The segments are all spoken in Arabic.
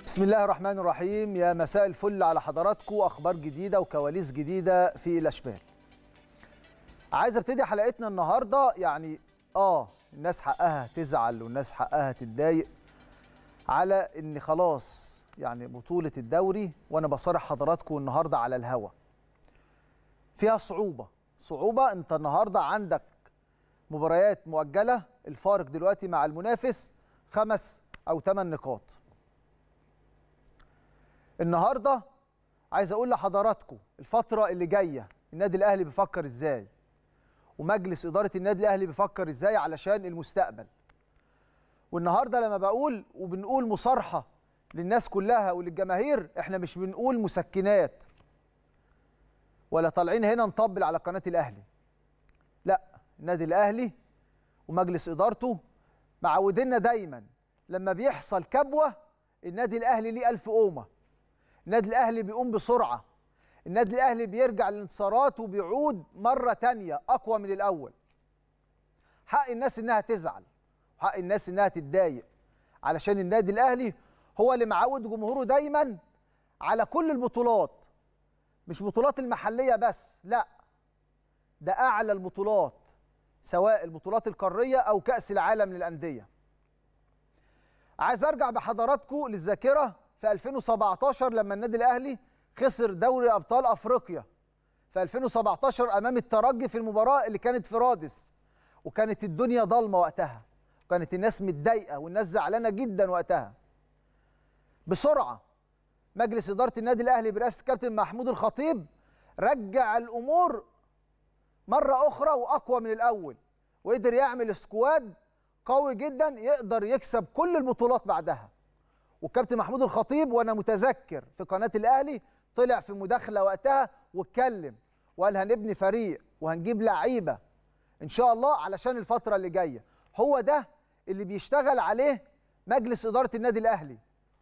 بسم الله الرحمن الرحيم. يا مساء الفل على حضراتكم، اخبار جديده وكواليس جديده في الاشبال. عايز ابتدي حلقتنا النهارده الناس حقها تزعل والناس حقها تتضايق على ان خلاص بطوله الدوري، وانا بصارح حضراتكم النهارده على الهوا فيها صعوبه. انت النهارده عندك مباريات مؤجله، الفارق دلوقتي مع المنافس 5 أو 8 نقاط. النهارده عايز اقول لحضراتكم الفتره اللي جايه النادي الاهلي بيفكر ازاي، ومجلس اداره النادي الاهلي بيفكر ازاي علشان المستقبل. والنهارده لما بقول وبنقول مصارحه للناس كلها وللجماهير، احنا مش بنقول مسكنات ولا طالعين هنا نطبل على قناه الاهلي. لا، النادي الاهلي ومجلس ادارته معودينا دايما لما بيحصل كبوه النادي الاهلي ليه 1000 قومه. النادي الاهلي بيقوم بسرعه، النادي الاهلي بيرجع للانتصارات وبيعود مره تانية اقوى من الاول. حق الناس انها تزعل وحق الناس انها تتضايق، علشان النادي الاهلي هو اللي معود جمهوره دايما على كل البطولات، مش بطولات المحليه بس، لا ده اعلى البطولات، سواء البطولات القاريه او كاس العالم للانديه. عايز ارجع بحضراتكم للذاكره في 2017 لما النادي الاهلي خسر دوري ابطال افريقيا في 2017 امام الترجي في المباراه اللي كانت في رادس، وكانت الدنيا ضلمه وقتها، وكانت الناس متضايقه والناس زعلانه جدا وقتها. بسرعه مجلس اداره النادي الاهلي برئاسه الكابتن محمود الخطيب رجع الامور مره اخرى واقوى من الاول، وقدر يعمل سكواد قوي جدا يقدر يكسب كل البطولات بعدها. والكابتن محمود الخطيب وانا متذكر في قناه الاهلي طلع في مداخله وقتها واتكلم وقال هنبني فريق وهنجيب لعيبه ان شاء الله علشان الفتره اللي جايه. هو ده اللي بيشتغل عليه مجلس اداره النادي الاهلي.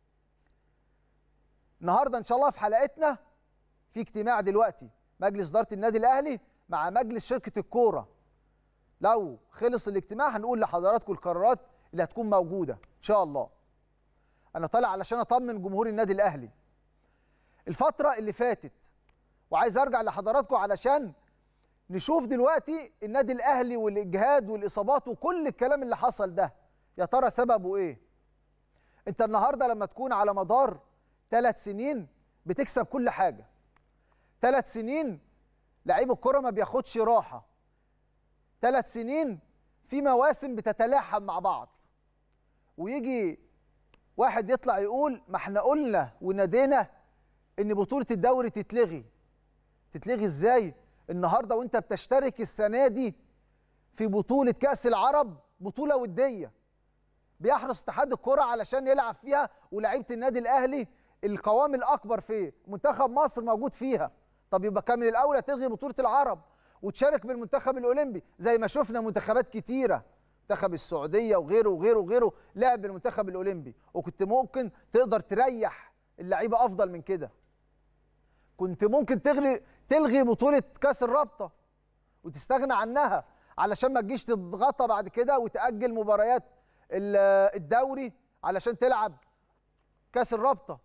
النهارده ان شاء الله في حلقتنا في اجتماع دلوقتي مجلس اداره النادي الاهلي مع مجلس شركه الكوره. لو خلص الاجتماع هنقول لحضراتكم القرارات اللي هتكون موجوده ان شاء الله. انا طالع علشان اطمن جمهور النادي الاهلي الفتره اللي فاتت، وعايز ارجع لحضراتكم علشان نشوف دلوقتي النادي الاهلي والاجهاد والاصابات وكل الكلام اللي حصل ده يا ترى سببه ايه. انت النهارده لما تكون على مدار 3 سنين بتكسب كل حاجه، 3 سنين لعيب الكره ما بياخدش راحه، 3 سنين في مواسم بتتلاحم مع بعض، ويجي واحد يطلع يقول ما احنا قلنا ونادينا ان بطولة الدوري تتلغي. تتلغي ازاي النهارده وانت بتشترك السنة دي في بطولة كأس العرب، بطولة ودية بيحرص اتحاد الكرة علشان يلعب فيها، ولاعيبة النادي الاهلي القوام الاكبر في منتخب مصر موجود فيها. طب يبقى كان من الاول تلغي بطولة العرب وتشارك بالمنتخب الاولمبي زي ما شفنا منتخبات كتيرة، منتخب السعوديه وغيره وغيره وغيره لعب المنتخب الاولمبي، وكنت ممكن تقدر تريح اللعيبه افضل من كده. كنت ممكن تلغي بطوله كاس الرابطه وتستغنى عنها علشان ما تجيش تضغطها بعد كده وتاجل مباريات الدوري علشان تلعب كاس الرابطه.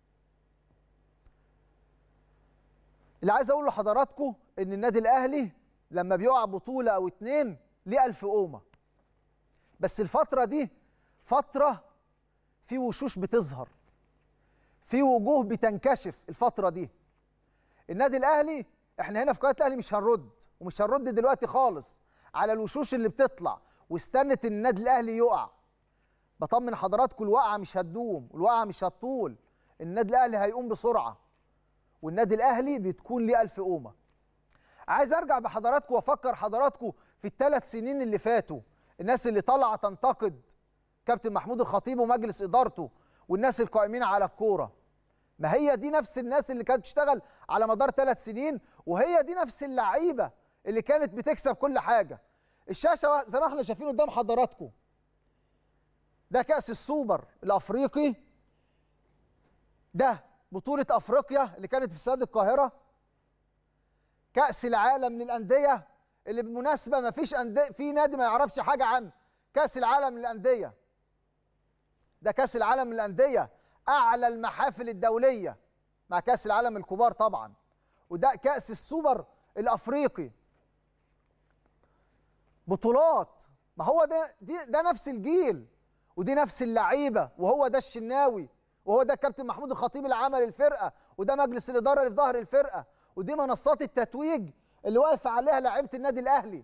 اللي عايز اقول لحضراتكم ان النادي الاهلي لما بيقع بطوله او 2 ليه 1000 قومه، بس الفترة دي فترة في وشوش بتظهر، في وجوه بتنكشف. الفترة دي النادي الأهلي، احنا هنا في قناة الأهلي مش هنرد ومش هنرد دلوقتي خالص على الوشوش اللي بتطلع واستنت ان النادي الأهلي يقع. بطمن حضراتكم الوقعة مش هتدوم والوقعة مش هتطول، النادي الأهلي هيقوم بسرعة، والنادي الأهلي بتكون ليه 1000 قومة. عايز ارجع بحضراتكم وافكر حضراتكم في ال3 سنين اللي فاتوا، الناس اللي طالعه تنتقد كابتن محمود الخطيب ومجلس ادارته والناس القائمين على الكوره، ما هي دي نفس الناس اللي كانت بتشتغل على مدار 3 سنين، وهي دي نفس اللعيبه اللي كانت بتكسب كل حاجه. الشاشه زي ما احنا شايفين قدام حضراتكم ده كأس السوبر الافريقي، ده بطوله افريقيا اللي كانت في استاد القاهره، كأس العالم للانديه اللي بالمناسبه ما فيش في نادي ما يعرفش حاجه عن كأس العالم للانديه. ده كأس العالم للانديه اعلى المحافل الدوليه مع كاس العالم الكبار طبعا، وده كاس السوبر الافريقي. بطولات، ما هو ده نفس الجيل ودي نفس اللعيبه، وهو ده الشناوي وهو ده الكابتن محمود الخطيب اللي عمل الفرقه، وده مجلس الاداره اللي في ظهر الفرقه، ودي منصات التتويج اللي واقف عليها لعيبه النادي الاهلي.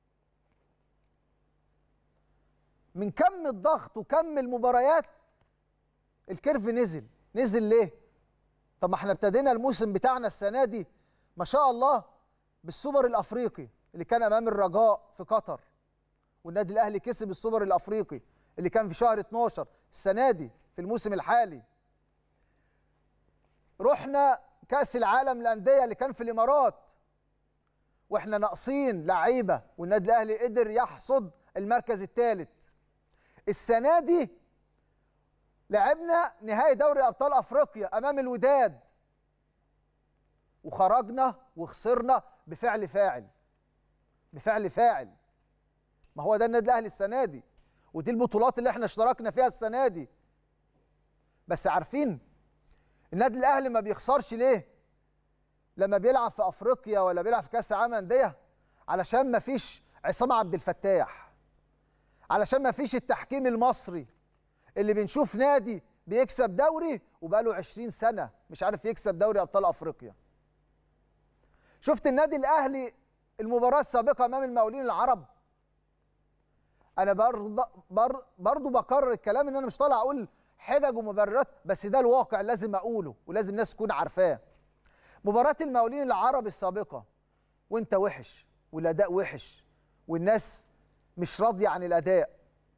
من كم الضغط وكم المباريات الكيرف نزل ليه؟ طب ما احنا ابتدينا الموسم بتاعنا السنه دي ما شاء الله بالسوبر الافريقي اللي كان امام الرجاء في قطر، والنادي الاهلي كسب السوبر الافريقي اللي كان في شهر 12 السنه دي في الموسم الحالي. رحنا كاس العالم للانديه اللي كان في الامارات واحنا ناقصين لعيبه، والنادي الاهلي قدر يحصد المركز الثالث. السنه دي لعبنا نهائي دوري ابطال افريقيا امام الوداد وخرجنا وخسرنا بفعل فاعل. ما هو ده النادي الاهلي السنه دي، ودي البطولات اللي احنا اشتركنا فيها السنه دي. بس عارفين النادي الاهلي ما بيخسرش ليه لما بيلعب في افريقيا ولا بيلعب في كاس العالم للانديه؟ علشان ما فيش عصام عبد الفتاح، علشان ما فيش التحكيم المصري اللي بنشوف نادي بيكسب دوري وبقاله 20 سنه مش عارف يكسب دوري ابطال افريقيا. شفت النادي الاهلي المباراه السابقه امام المقاولين العرب؟ انا برضه بكرر الكلام ان انا مش طالع اقول حجج ومبررات، بس ده الواقع لازم اقوله ولازم الناس تكون عارفاه. مباراه المقاولين العرب السابقه وانت وحش والاداء وحش والناس مش راضيه عن الاداء،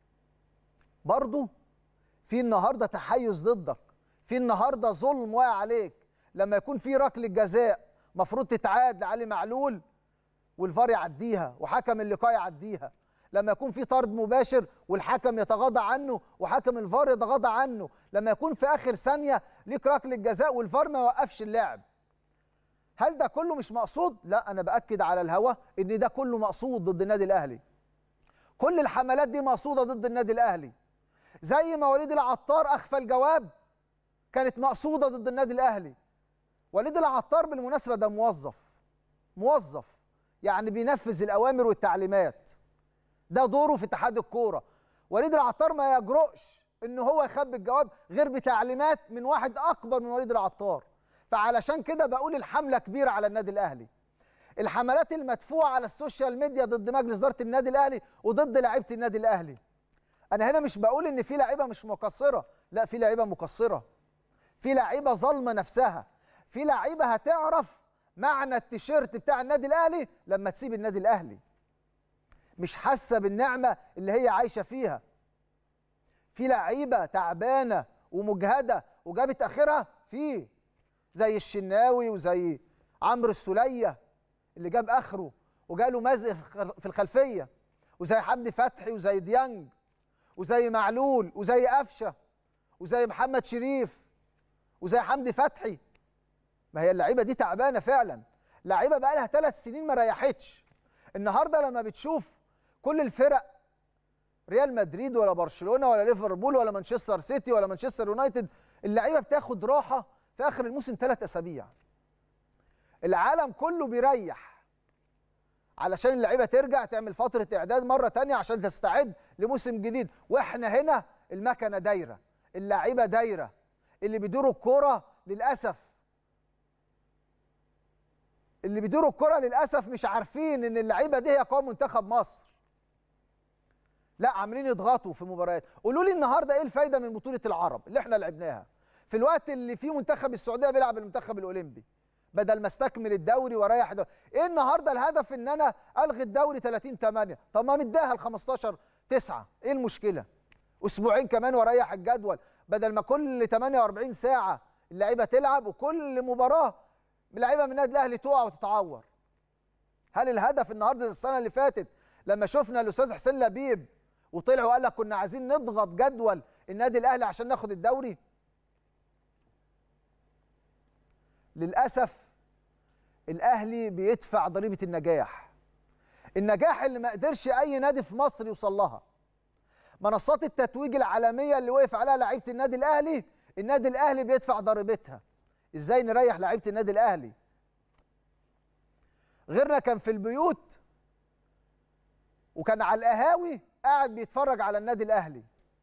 برضه في النهارده تحيز ضدك، في النهارده ظلم واقع عليك. لما يكون في ركله جزاء مفروض تتعاد لعلي معلول والفار يعديها وحكم اللقاء يعديها، لما يكون في طرد مباشر والحكم يتغاضى عنه وحكم الفار يتغاضى عنه، لما يكون في اخر ثانيه ليك ركله جزاء والفار ما يوقفش اللعب. هل ده كله مش مقصود؟ لا، انا باكد على الهوا ان ده كله مقصود ضد النادي الاهلي. كل الحملات دي مقصوده ضد النادي الاهلي. زي ما وليد العطار اخفى الجواب كانت مقصوده ضد النادي الاهلي. وليد العطار بالمناسبه ده موظف يعني بينفذ الاوامر والتعليمات، ده دوره في اتحاد الكوره. وليد العطار ما يجرؤش ان هو يخبي الجواب غير بتعليمات من واحد اكبر من وليد العطار. فعلشان كده بقول الحمله كبيره على النادي الاهلي. الحملات المدفوعه على السوشيال ميديا ضد مجلس اداره النادي الاهلي وضد لعيبه النادي الاهلي. انا هنا مش بقول ان في لعيبه مش مقصره، لا، في لعيبه مقصره، في لعيبه ظالمه نفسها، في لعيبه هتعرف معنى التيشيرت بتاع النادي الاهلي لما تسيب النادي الاهلي، مش حاسه بالنعمه اللي هي عايشه فيها. في لعيبه تعبانه ومجهده وجابت اخرها، في زي الشناوي وزي عمرو السوليه اللي جاب اخره وجاله مزق في الخلفيه، وزي حمدي فتحي وزي ديانج وزي معلول وزي قفشه وزي محمد شريف وزي حمدي فتحي. ما هي اللعيبه دي تعبانه فعلا، لعيبه بقى لها 3 سنين ما ريحتش. النهارده لما بتشوف كل الفرق، ريال مدريد ولا برشلونه ولا ليفربول ولا مانشستر سيتي ولا مانشستر يونايتد، اللعيبه بتاخد راحه في اخر الموسم 3 اسابيع. العالم كله بيريح علشان اللعيبه ترجع تعمل فتره اعداد مره ثانيه عشان تستعد لموسم جديد، واحنا هنا المكنه دايره، اللعيبه دايره، اللي بيدوروا الكوره للاسف مش عارفين ان اللعيبه دي هي قوام منتخب مصر. لا، عاملين يضغطوا في مباريات. قولوا لي النهارده ايه الفايده من بطوله العرب اللي احنا لعبناها في الوقت اللي فيه منتخب السعوديه بيلعب المنتخب الاولمبي، بدل ما استكمل الدوري واريح الدوري؟ ايه النهارده الهدف ان انا الغي الدوري 30/8؟ طب ما مديها ل 15/9، ايه المشكله؟ اسبوعين كمان واريح الجدول، بدل ما كل 48 ساعه اللعيبه تلعب وكل مباراه اللعيبه من النادي الاهلي تقع وتتعور. هل الهدف النهارده زي السنه اللي فاتت لما شفنا الاستاذ حسين لبيب وطلع وقال لك كنا عايزين نضغط جدول النادي الاهلي عشان ناخد الدوري؟ للاسف الاهلي بيدفع ضريبه النجاح اللي ما قدرش اي نادي في مصر يوصل لها. منصات التتويج العالميه اللي وقف عليها لعيبه النادي الاهلي النادي الاهلي بيدفع ضريبتها. ازاي نريح لعيبه النادي الاهلي؟ غيرنا كان في البيوت وكان على القهاوي قاعد بيتفرج على النادي الاهلي،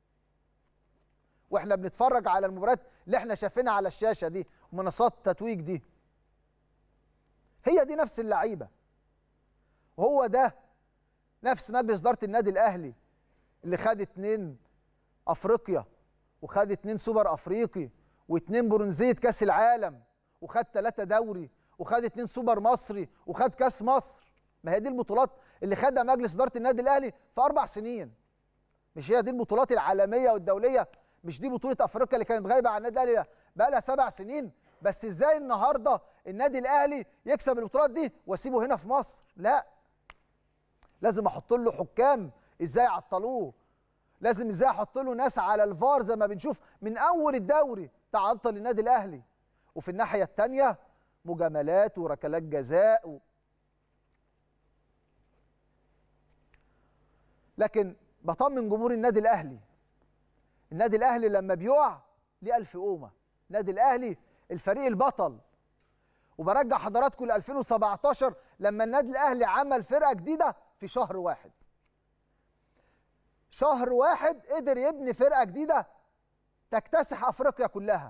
واحنا بنتفرج على المباريات اللي احنا شايفينها على الشاشه دي ومنصات التتويج دي. هي دي نفس اللعيبه، وهو ده نفس مجلس اداره النادي الاهلي اللي خد 2 افريقيا وخد 2 سوبر افريقي و2 برونزيه كاس العالم وخد 3 دوري وخد 2 سوبر مصري وخد كاس مصر. ما هي دي البطولات اللي خدها مجلس اداره النادي الاهلي في 4 سنين. مش هي دي البطولات العالميه والدوليه؟ مش دي بطوله افريقيا اللي كانت غايبه عن النادي الاهلي بقى لها 7 سنين؟ بس ازاي النهارده النادي الاهلي يكسب البطولات دي واسيبه هنا في مصر؟ لا، لازم احط له حكام ازاي عطلوه، لازم ازاي احط له ناس على الفار زي ما بنشوف من اول الدوري تعطل النادي الاهلي، وفي الناحيه الثانيه مجاملات وركلات جزاء لكن بطمن جمهور النادي الاهلي، النادي الاهلي لما بيقع ليه 1000 قومه. النادي الاهلي الفريق البطل. وبرجع حضراتكم ل 2017 لما النادي الاهلي عمل فرقه جديده في شهر واحد. شهر واحد قدر يبني فرقه جديده تكتسح افريقيا كلها.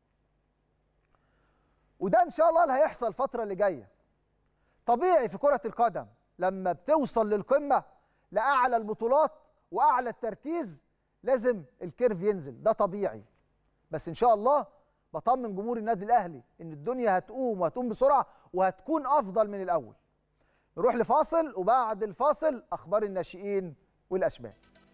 وده ان شاء الله اللي هيحصل الفتره اللي جايه. طبيعي في كره القدم لما بتوصل للقمه لاعلى البطولات واعلى التركيز لازم الكيرف ينزل، ده طبيعي. بس ان شاء الله بطمن جمهور النادي الاهلي ان الدنيا هتقوم وهتقوم بسرعه وهتكون افضل من الاول. نروح لفاصل وبعد الفاصل اخبار الناشئين والاشبال.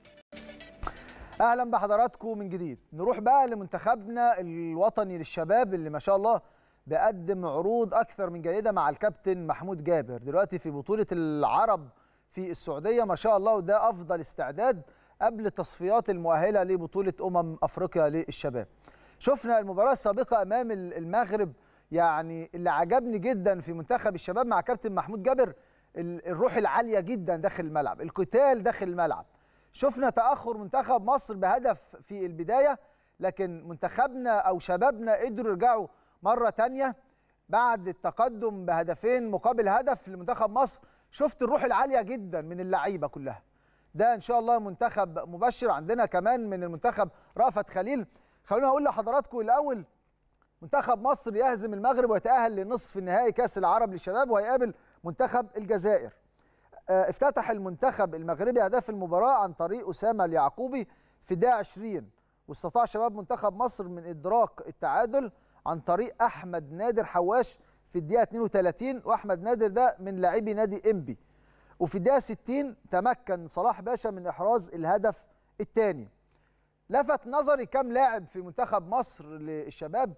اهلا بحضراتكم من جديد. نروح بقى لمنتخبنا الوطني للشباب اللي ما شاء الله بيقدم عروض اكثر من جيده مع الكابتن محمود جابر دلوقتي في بطوله العرب في السعوديه ما شاء الله، وده افضل استعداد قبل التصفيات المؤهله لبطوله افريقيا للشباب. شفنا المباراه السابقه امام المغرب، يعني اللي عجبني جدا في منتخب الشباب مع كابتن محمود جابر الروح العاليه جدا داخل الملعب، القتال داخل الملعب. شفنا تاخر منتخب مصر بهدف في البدايه، لكن منتخبنا او شبابنا قدروا يرجعوا مره ثانيه بعد التقدم بهدفين مقابل هدف لمنتخب مصر. شفت الروح العاليه جدا من اللعيبه كلها. ده ان شاء الله منتخب مبشر. عندنا كمان من المنتخب رأفت خليل. خلونا اقول لحضراتكم الاول، منتخب مصر يهزم المغرب ويتأهل لنصف النهائي كأس العرب للشباب وهيقابل منتخب الجزائر. افتتح المنتخب المغربي اهداف المباراه عن طريق اسامه اليعقوبي في الدقيقه 20، واستطاع شباب منتخب مصر من ادراك التعادل عن طريق احمد نادر حواش في الدقيقه 32، واحمد نادر ده من لاعبي نادي انبي. وفي الدقيقه 60 تمكن صلاح باشا من احراز الهدف الثاني. لفت نظري كم لاعب في منتخب مصر للشباب.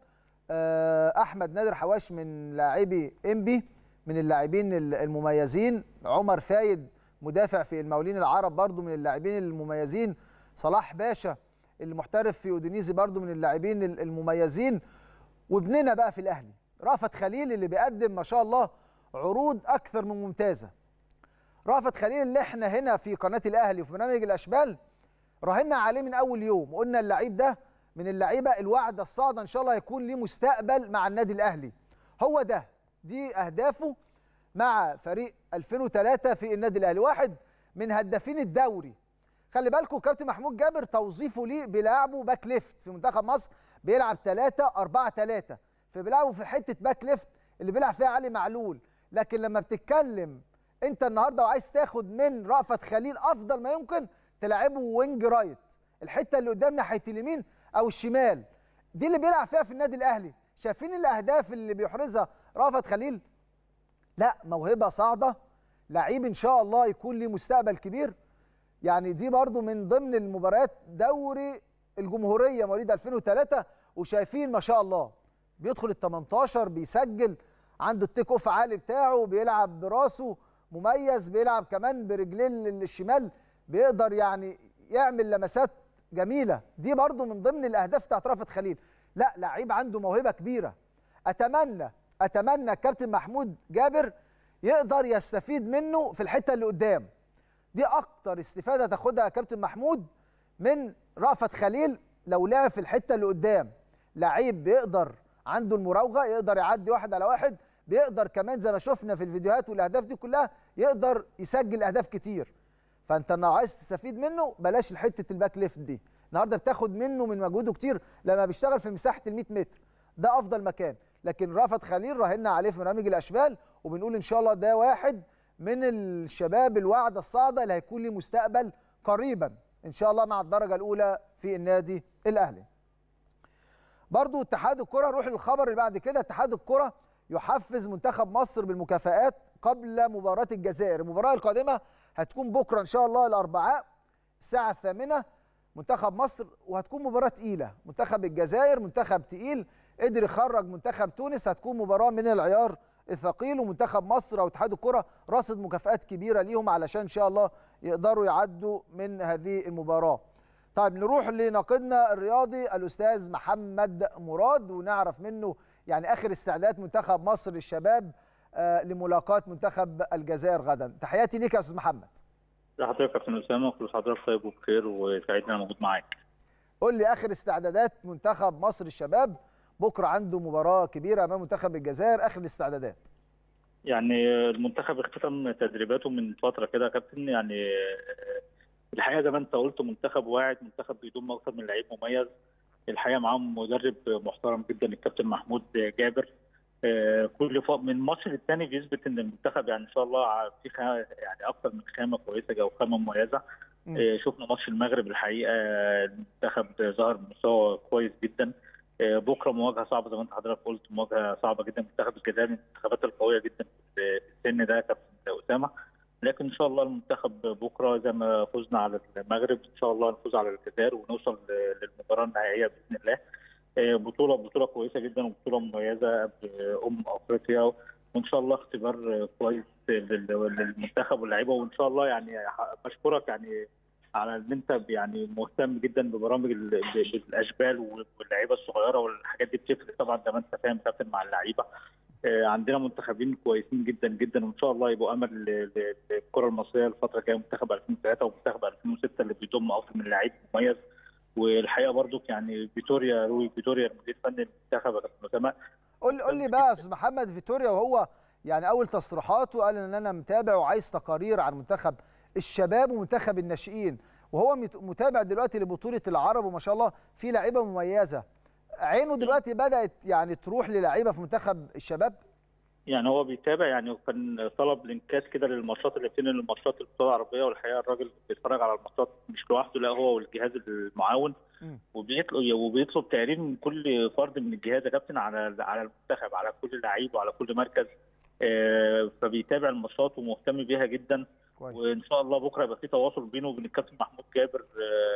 احمد نادر حواش من لاعبي انبي، من اللاعبين المميزين. عمر فايد مدافع في المقاولين العرب برضو من اللاعبين المميزين. صلاح باشا المحترف في اودينيزي برضو من اللاعبين المميزين. وابننا بقى في الاهلي رأفت خليل اللي بيقدم ما شاء الله عروض اكثر من ممتازه. رأفت خليل اللي احنا هنا في قناه الاهلي وفي برنامج الاشبال راهنا عليه من اول يوم، وقلنا اللعيب ده من اللعيبه الواعده الصاعده ان شاء الله هيكون ليه مستقبل مع النادي الاهلي. هو ده، دي اهدافه مع فريق 2003 في النادي الاهلي، واحد من هدافين الدوري. خلي بالكم كابتن محمود جابر توظيفه ليه بيلعبه باك ليفت في منتخب مصر، بيلعب 3-4-3، فبيلعبوا في حته باك ليفت اللي بيلعب فيها علي معلول. لكن لما بتتكلم انت النهارده وعايز تاخد من رأفت خليل افضل ما يمكن تلعبه وينج رايت، الحته اللي قدام ناحيه اليمين او الشمال، دي اللي بيلعب فيها في النادي الاهلي. شايفين الاهداف اللي بيحرزها رأفت خليل؟ لا، موهبه صاعده، لعيب ان شاء الله يكون ليه مستقبل كبير. يعني دي برضو من ضمن المباريات دوري الجمهوريه مواليد 2003، وشايفين ما شاء الله بيدخل ال 18 بيسجل، عنده التيك اوف عالي بتاعه، بيلعب براسه مميز، بيلعب كمان برجلين الشمال، بيقدر يعني يعمل لمسات جميله. دي برضو من ضمن الاهداف بتاعت رأفت خليل. لا، لعيب عنده موهبه كبيره. اتمنى الكابتن محمود جابر يقدر يستفيد منه في الحته اللي قدام. دي اكتر استفاده تاخدها كابتن محمود من رأفت خليل لو لعب في الحته اللي قدام، لعيب بيقدر عنده المراوغه، يقدر يعدي 1 على 1، بيقدر كمان زي ما شفنا في الفيديوهات والاهداف دي كلها يقدر يسجل اهداف كتير. فانت لو عايز تستفيد منه بلاش حته الباك ليفت دي، النهارده بتاخد منه من مجهوده كتير لما بيشتغل في مساحه ال 100 متر، ده افضل مكان. لكن رأفت خليل راهنا عليه في برنامج الاشبال، وبنقول ان شاء الله ده واحد من الشباب الواعده الصاعده اللي هيكون له مستقبل قريبا ان شاء الله مع الدرجه الاولى في النادي الاهلي. برضو اتحاد الكره، نروح للخبر اللي بعد كده. اتحاد الكره يحفز منتخب مصر بالمكافآت قبل مباراه الجزائر. المباراه القادمه هتكون بكره ان شاء الله الاربعاء الساعه 8 منتخب مصر، وهتكون مباراه تقيله. منتخب الجزائر منتخب تقيل، قدر يخرج منتخب تونس، هتكون مباراه من العيار الثقيل. ومنتخب مصر او اتحاد الكره راصد مكافآت كبيره ليهم علشان ان شاء الله يقدروا يعدوا من هذه المباراه. طيب نروح لناقدنا الرياضي الاستاذ محمد مراد ونعرف منه يعني اخر استعدادات منتخب مصر للشباب لملاقاه منتخب الجزائر غدا. تحياتي ليك يا استاذ محمد. حضرتك يا كابتن اسامه، كل حضرتك طيب وبخير وسعيد ان انا موجود معاك. قول لي اخر استعدادات منتخب مصر الشباب، بكره عنده مباراه كبيره امام منتخب الجزائر، اخر الاستعدادات. يعني المنتخب اختتم تدريباته من فتره كده يا كابتن، يعني الحقيقه زي ما انت قلت منتخب واعد، منتخب بيضم اكثر من لعيب مميز. الحقيقه معاهم مدرب محترم جدا الكابتن محمود جابر. كل من ماتش للتاني بيثبت ان المنتخب يعني ان شاء الله في يعني اكثر من خامه كويسه او خامه مميزه. شفنا ماتش المغرب الحقيقه المنتخب ظهر بمستوى كويس جدا. بكره مواجهه صعبه زي ما انت حضرتك قلت، مواجهه صعبه جدا. منتخب الجزائر من المنتخبات القويه جدا في السن ده يا كابتن اسامه، لكن ان شاء الله المنتخب بكره زي ما فزنا على المغرب ان شاء الله نفوز على الجزائر ونوصل للمباراه النهائيه باذن الله. بطوله كويسه جدا وبطوله مميزه افريقيا، وان شاء الله اختبار كويس للمنتخب واللعيبه. وان شاء الله يعني بشكرك يعني على ان انت يعني مهتم جدا ببرامج الاشبال واللعيبه الصغيره، والحاجات دي بتفرق طبعا زي ما انت فاهم كابتن مع اللعيبه. عندنا منتخبين كويسين جدا جدا، وان شاء الله يبقوا امل للكره المصريه الفتره الجايه. منتخب 2003 ومنتخب 2006 اللي بيضم اكثر من لعيب مميز. والحقيقه برضو يعني فيتوريا المدير الفني للمنتخب يا كابتن اسامه. قول لي بقى يا استاذ محمد، فيتوريا وهو يعني اول تصريحاته قال ان انا متابع وعايز تقارير عن منتخب الشباب ومنتخب الناشئين، وهو متابع دلوقتي لبطوله العرب وما شاء الله في لعيبه مميزه. عينه دلوقتي بدات يعني تروح للعيبه في منتخب الشباب. يعني هو بيتابع، يعني كان طلب لينكات كده للماتشات اللي بتنقل الماتشات البطوله العربيه، والحقيقه الراجل بيتفرج على الماتشات مش لوحده، لا هو والجهاز المعاون، وبيطلب تقرير من كل فرد من الجهاز يا كابتن على المنتخب، على كل لعيب وعلى كل مركز. فبيتابع الماتشات ومهتم بيها جدا كويس. وان شاء الله بكره يبقى في تواصل بينه وبين الكابتن محمود جابر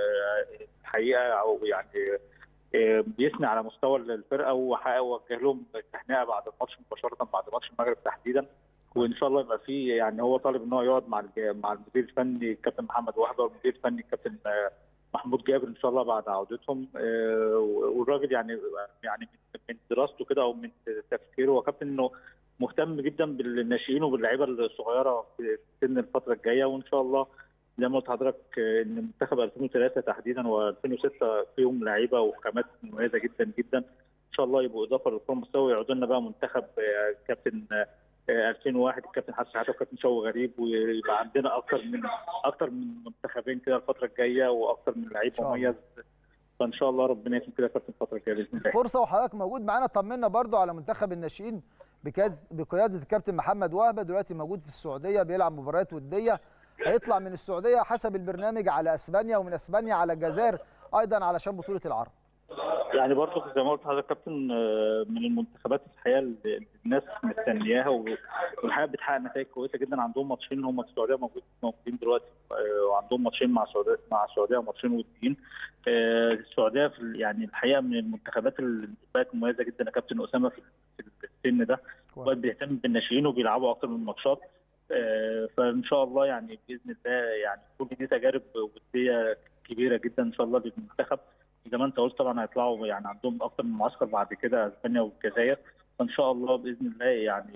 الحقيقه، او يعني بيثني على مستوى الفرقه، ووجه لهم التهنئه بعد الماتش مباشره، بعد ماتش المغرب تحديدا. وان شاء الله يبقى في يعني هو طالب ان هو يقعد مع المدير الفني الكابتن محمد وهبه والمدير الفني الكابتن محمود جابر ان شاء الله بعد عودتهم. والراجل يعني من دراسته كده او من تفكيره هو كابتن انه مهتم جدا بالناشئين وباللعيبه الصغيره في سن الفتره الجايه. وان شاء الله زي ما قلت لحضرتك ان منتخب 2003 تحديدا و2006 فيهم لعيبه وخامات مميزه جدا جدا. ان شاء الله يبقوا اضافه للكره المستوى، ويعودوا لنا بقى منتخب كابتن 2001 الكابتن حسن شحاته وكابتن شوقي غريب، ويبقى عندنا اكتر من منتخبين كده الفتره الجايه واكتر من لعيب مميز. فان شاء الله ربنا يكرم كده كابتن الفتره الجايه باذن الله. فرصه وحضرتك موجود معانا، طمنا برضو على منتخب الناشئين بقياده الكابتن محمد وهبه، دلوقتي موجود في السعوديه بيلعب مباريات وديه، هيطلع من السعوديه حسب البرنامج على اسبانيا، ومن اسبانيا على الجزائر ايضا علشان بطوله العرب. يعني برضه زي ما قلت لحضرتك كابتن من المنتخبات الحقيقه اللي الناس مستنياها، والحقيقه بتحقق نتائج كويسه جدا. عندهم ماتشين هم في السعوديه موجودين دلوقتي، وعندهم ماتشين مع السعوديه وماتشين وديين. السعوديه يعني الحقيقه من المنتخبات اللي بقت مميزه جدا يا كابتن اسامه في السن ده، وبقت بيهتم بالناشئين وبيلعبوا اكتر من ماتشات. فان شاء الله يعني باذن الله يعني كل دي تجارب وديه كبيره جدا ان شاء الله للمنتخب. زي ما انت قلت طبعا هيطلعوا يعني عندهم اكتر من معسكر بعد كده اسبانيا والجزائر، فان شاء الله باذن الله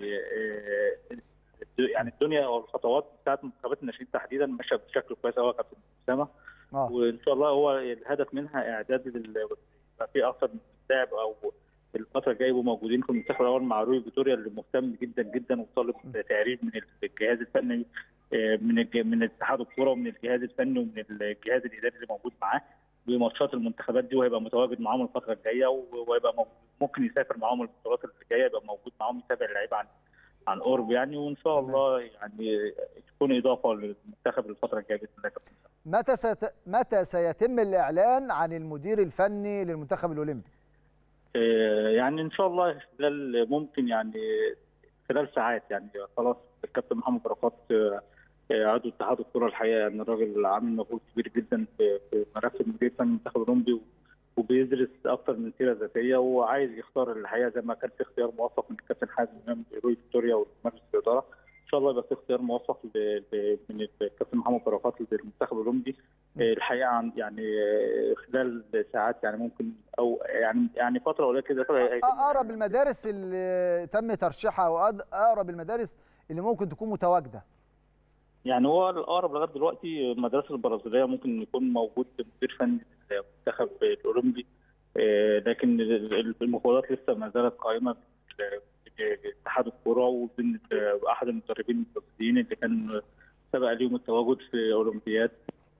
يعني الدنيا والخطوات بتاعت منتخبات الناشئين تحديدا ماشيه بشكل كويس قوي يا كابتن اسامه. وان شاء الله هو الهدف منها اعداد يبقى في اكثر من لاعب او الفتره الجايه يبقوا موجودين في المنتخب الاول مع روي فيتوريا اللي مهتم جدا جدا وطالب تقرير من الجهاز الفني، من اتحاد الكوره ومن الجهاز الفني ومن الجهاز الاداري اللي موجود معاه بماتشات المنتخبات دي، وهيبقى متواجد معاهم الفتره الجايه، وهيبقى ممكن يسافر معاهم البطولات اللي جايه، يبقى موجود معاهم يتابع اللعيبه عن قرب يعني. وان شاء الله يعني تكون اضافه للمنتخب الفتره الجايه باذن الله. متى سيتم الاعلان عن المدير الفني للمنتخب الاولمبي؟ يعني ان شاء الله خلال ممكن يعني خلال ساعات يعني. خلاص الكابتن محمد بركات عضو اتحاد الكره الحقيقه يعني الراجل عامل مجهود كبير جدا في ملف المدير الفني للمنتخب الاولمبي، وبيدرس اكثر من سيره ذاتيه، وعايز يختار الحقيقه زي ما كان في اختيار موفق من الكابتن حازم امام روي فيتوريا ومجلس الاداره. ان شاء الله يبقى في اختيار موفق من الكابتن محمد بركات للمنتخب الاولمبي الحقيقه عن يعني خلال ساعات يعني ممكن او يعني فتره قليله كده. اقرب المدارس اللي تم ترشيحها واقرب المدارس اللي ممكن تكون متواجده يعني هو الاقرب لغايه دلوقتي المدرسه البرازيليه ممكن يكون موجود مدير فني للمنتخب الاولمبي، لكن المفاوضات لسه ما زالت قائمه اتحاد الكوره وبين احد المدربين البرازيليين اللي كان سبق ليهم التواجد في اولمبياد.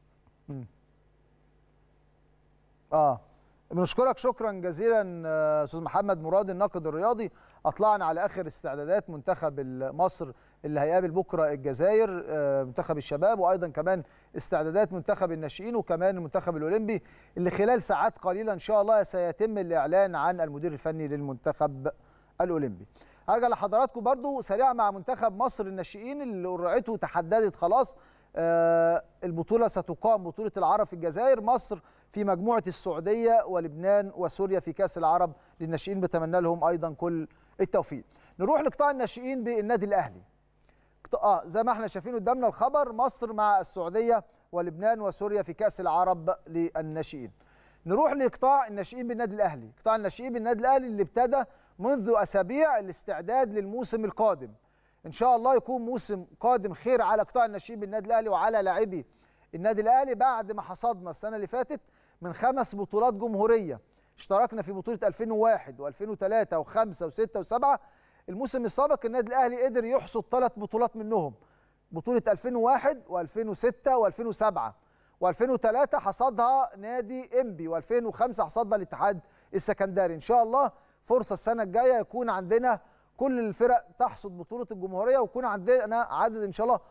بنشكرك شكرا جزيلا استاذ محمد مراد الناقد الرياضي. اطلعنا على اخر استعدادات منتخب مصر اللي هيقابل بكره الجزائر، منتخب الشباب، وايضا كمان استعدادات منتخب الناشئين وكمان المنتخب الاولمبي اللي خلال ساعات قليله ان شاء الله سيتم الاعلان عن المدير الفني للمنتخب الاولمبي. هرجع لحضراتكم برضو سريعا مع منتخب مصر الناشئين اللي قرعته تحددت خلاص. البطوله ستقام بطوله العرب في الجزائر، مصر في مجموعه السعوديه ولبنان وسوريا في كاس العرب للناشئين، بتمنى لهم ايضا كل التوفيق. نروح لقطاع الناشئين بالنادي الاهلي. زي ما احنا شايفين قدامنا الخبر، مصر مع السعوديه ولبنان وسوريا في كاس العرب للناشئين. نروح لقطاع الناشئين بالنادي الاهلي. قطاع الناشئين بالنادي الاهلي اللي ابتدى منذ اسابيع الاستعداد للموسم القادم. ان شاء الله يكون موسم قادم خير على قطاع الناشئين بالنادي الاهلي وعلى لاعبي النادي الاهلي، بعد ما حصدنا السنه اللي فاتت من 5 بطولات جمهوريه. اشتركنا في بطوله 2001 و2003 و5 و6 و7. الموسم السابق النادي الاهلي قدر يحصد 3 بطولات منهم، بطوله 2001 و2006 و2007 و2003 حصدها نادي انبي، و2005 حصدها الاتحاد السكندري. ان شاء الله فرصه السنه الجايه يكون عندنا كل الفرق تحصد بطوله الجمهوريه، ويكون عندنا عدد ان شاء الله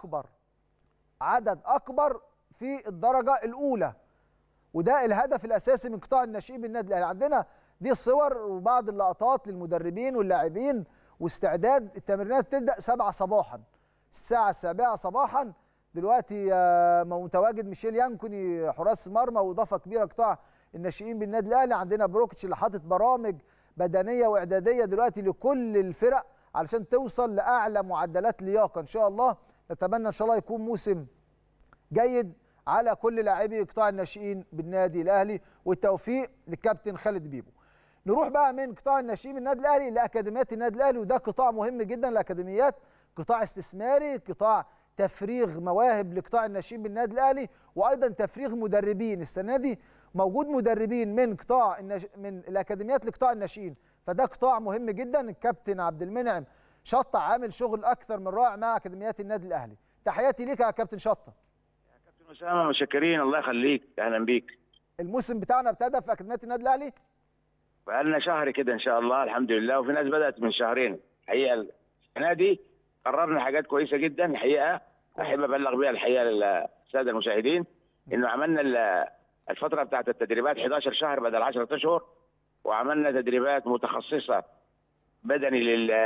عدد اكبر في الدرجه الاولى، وده الهدف الاساسي من قطاع الناشئين بالنادي الاهلي. عندنا دي الصور وبعض اللقطات للمدربين واللاعبين، واستعداد التمرينات تبدا 7 صباحا، الساعه 7 صباحا. دلوقتي متواجد ميشيل يانكوني حراس مرمى واضافه كبيره قطاع الناشئين بالنادي الاهلي. عندنا بروكتش اللي حاطط برامج بدنيه واعداديه دلوقتي لكل الفرق علشان توصل لاعلى معدلات لياقه. ان شاء الله نتمنى ان شاء الله يكون موسم جيد على كل لاعبي قطاع الناشئين بالنادي الاهلي، والتوفيق للكابتن خالد بيبو. نروح بقى من قطاع الناشئين بالنادي الاهلي لاكاديميات النادي الاهلي، وده قطاع مهم جدا. الاكاديميات قطاع استثماري، قطاع تفريغ مواهب لقطاع الناشئين بالنادي الاهلي، وايضا تفريغ مدربين. السنه دي موجود مدربين من من الاكاديميات لقطاع الناشئين، فده قطاع مهم جدا. الكابتن عبد المنعم شطه عامل شغل اكثر من رائع مع اكاديميات النادي الاهلي. تحياتي ليك يا كابتن شطه. يا كابتن اسامه متشكرين، الله يخليك، اهلا بيك. الموسم بتاعنا ابتدى في اكاديميات النادي الاهلي بقالنا شهر كده ان شاء الله الحمد لله، وفي ناس بدات من شهرين. الحقيقه السنه دي قررنا حاجات كويسه جدا الحقيقه، احب ابلغ بيها الحقيقه للساده المشاهدين انه عملنا الفتره بتاعت التدريبات 11 شهر بدل 10 اشهر، وعملنا تدريبات متخصصه بدني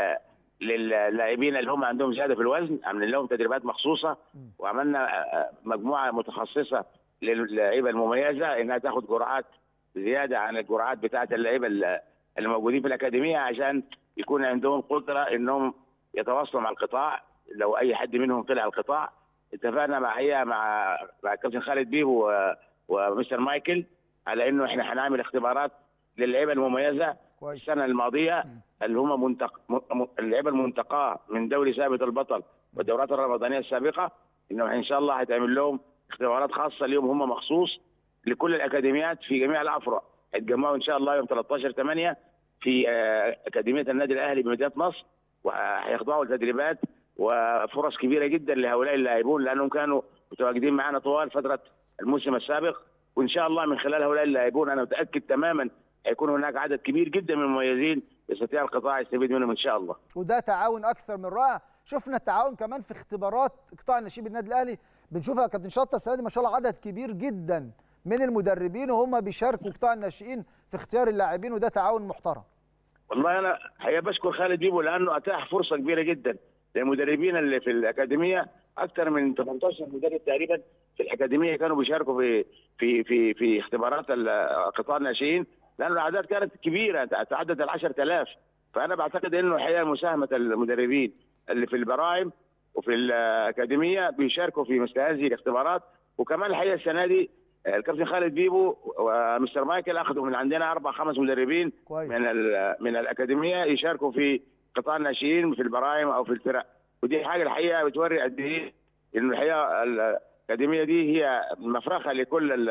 للاعبين اللي هم عندهم زياده في الوزن، عملنا لهم تدريبات مخصوصه، وعملنا مجموعه متخصصه للعيبه المميزه انها تاخد جرعات زياده عن الجرعات بتاعت اللعيبه اللي موجودين في الاكاديميه، عشان يكون عندهم قدره انهم يتواصلوا مع القطاع. لو اي حد منهم طلع القطاع، اتفقنا مع الكابتن خالد بيبو ومستر مايكل على انه احنا هنعمل اختبارات للعيبه المميزه السنه الماضيه اللي هم اللعيبه المنتقاه من دوري ثابت البطل والدورات الرمضانيه السابقه، انه ان شاء الله هتعمل لهم اختبارات خاصه ليهم هم مخصوص لكل الاكاديميات في جميع الافرع، هيتجمعوا ان شاء الله يوم 13/8 في اكاديميه النادي الاهلي بمدينه نصر، وهيخضعوا لتدريبات وفرص كبيره جدا لهؤلاء اللاعبون لانهم كانوا متواجدين معنا طوال فتره الموسم السابق. وان شاء الله من خلال هؤلاء اللاعبون انا متاكد تماما هيكون هناك عدد كبير جدا من المميزين يستطيع القطاع يستفيد منهم ان شاء الله. وده تعاون اكثر من رائع. شفنا التعاون كمان في اختبارات قطاع الناشئين بالنادي الاهلي، بنشوفها يا كابتن شطه السنه دي ما شاء الله عدد كبير جدا من المدربين وهم بيشاركوا قطاع الناشئين في اختيار اللاعبين، وده تعاون محترم. والله انا حقيقه بشكر خالد بيبو لانه اتاح فرصه كبيره جدا للمدربين اللي في الاكاديميه. اكثر من 18 مدرب تقريبا في الاكاديميه كانوا بيشاركوا في اختبارات قطاع الناشئين، لان الاعداد كانت كبيره تعدت ال 10,000. فانا بعتقد انه الحقيقه مساهمه المدربين اللي في البراعم وفي الاكاديميه بيشاركوا في مثل هذه الاختبارات. وكمان الحقيقه السنه دي الكابتن خالد بيبو ومستر مايكل اخذوا من عندنا 4-5 مدربين كويس. من الاكاديميه يشاركوا في قطاع الناشئين في البراعم او في الفرق. ودي حاجه الحقيقه بتوري قد ايه انه الحقيقه الاكاديميه دي هي مفرخه لكل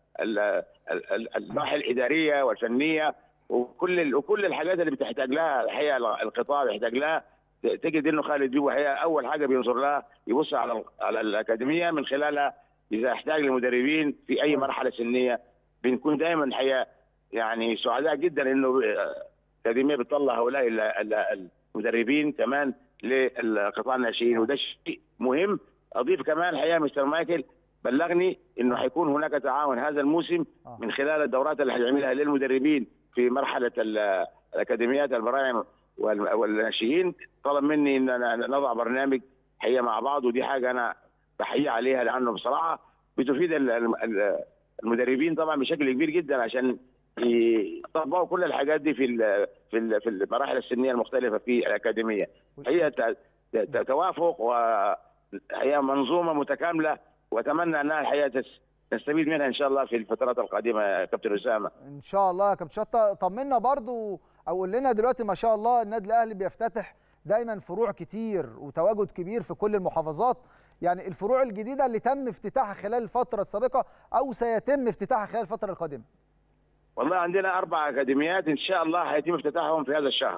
النواحي الاداريه والفنيه وكل الحاجات اللي بتحتاج لها الحقيقه القطاع بيحتاج لها. تجد انه خالد بيبو الحقيقه اول حاجه بينظر لها يبص على الاكاديميه من خلالها اذا احتاج لمدربين في اي مرحله سنيه. بنكون دايما الحقيقه يعني سعداء جدا انه الاكاديميه بتطلع هؤلاء المدربين كمان للقطاع الناشئين، وده شيء مهم. اضيف كمان الحقيقه مستر مايكل بلغني انه حيكون هناك تعاون هذا الموسم من خلال الدورات اللي هيعملها للمدربين في مرحله الاكاديميات البراعم والناشئين. طلب مني ان نضع برنامج حقيقه مع بعض، ودي حاجه انا بحيي عليها لانه بصراحه بتفيد المدربين طبعا بشكل كبير جدا عشان يطبقوا كل الحاجات دي في المراحل السنيه المختلفه في الاكاديميه. هي توافق وهي منظومه متكامله، واتمنى انها الحقيقه نستفيد منها ان شاء الله في الفترات القادمه يا كابتن اسامه. ان شاء الله يا كابتن شطه. طمنا برضو او قول لنا دلوقتي ما شاء الله النادي الاهلي بيفتتح دايما فروع كتير وتواجد كبير في كل المحافظات، يعني الفروع الجديده اللي تم افتتاحها خلال الفتره السابقه او سيتم افتتاحها خلال الفتره القادمه. والله عندنا 4 اكاديميات ان شاء الله هيتم افتتاحهم في هذا الشهر.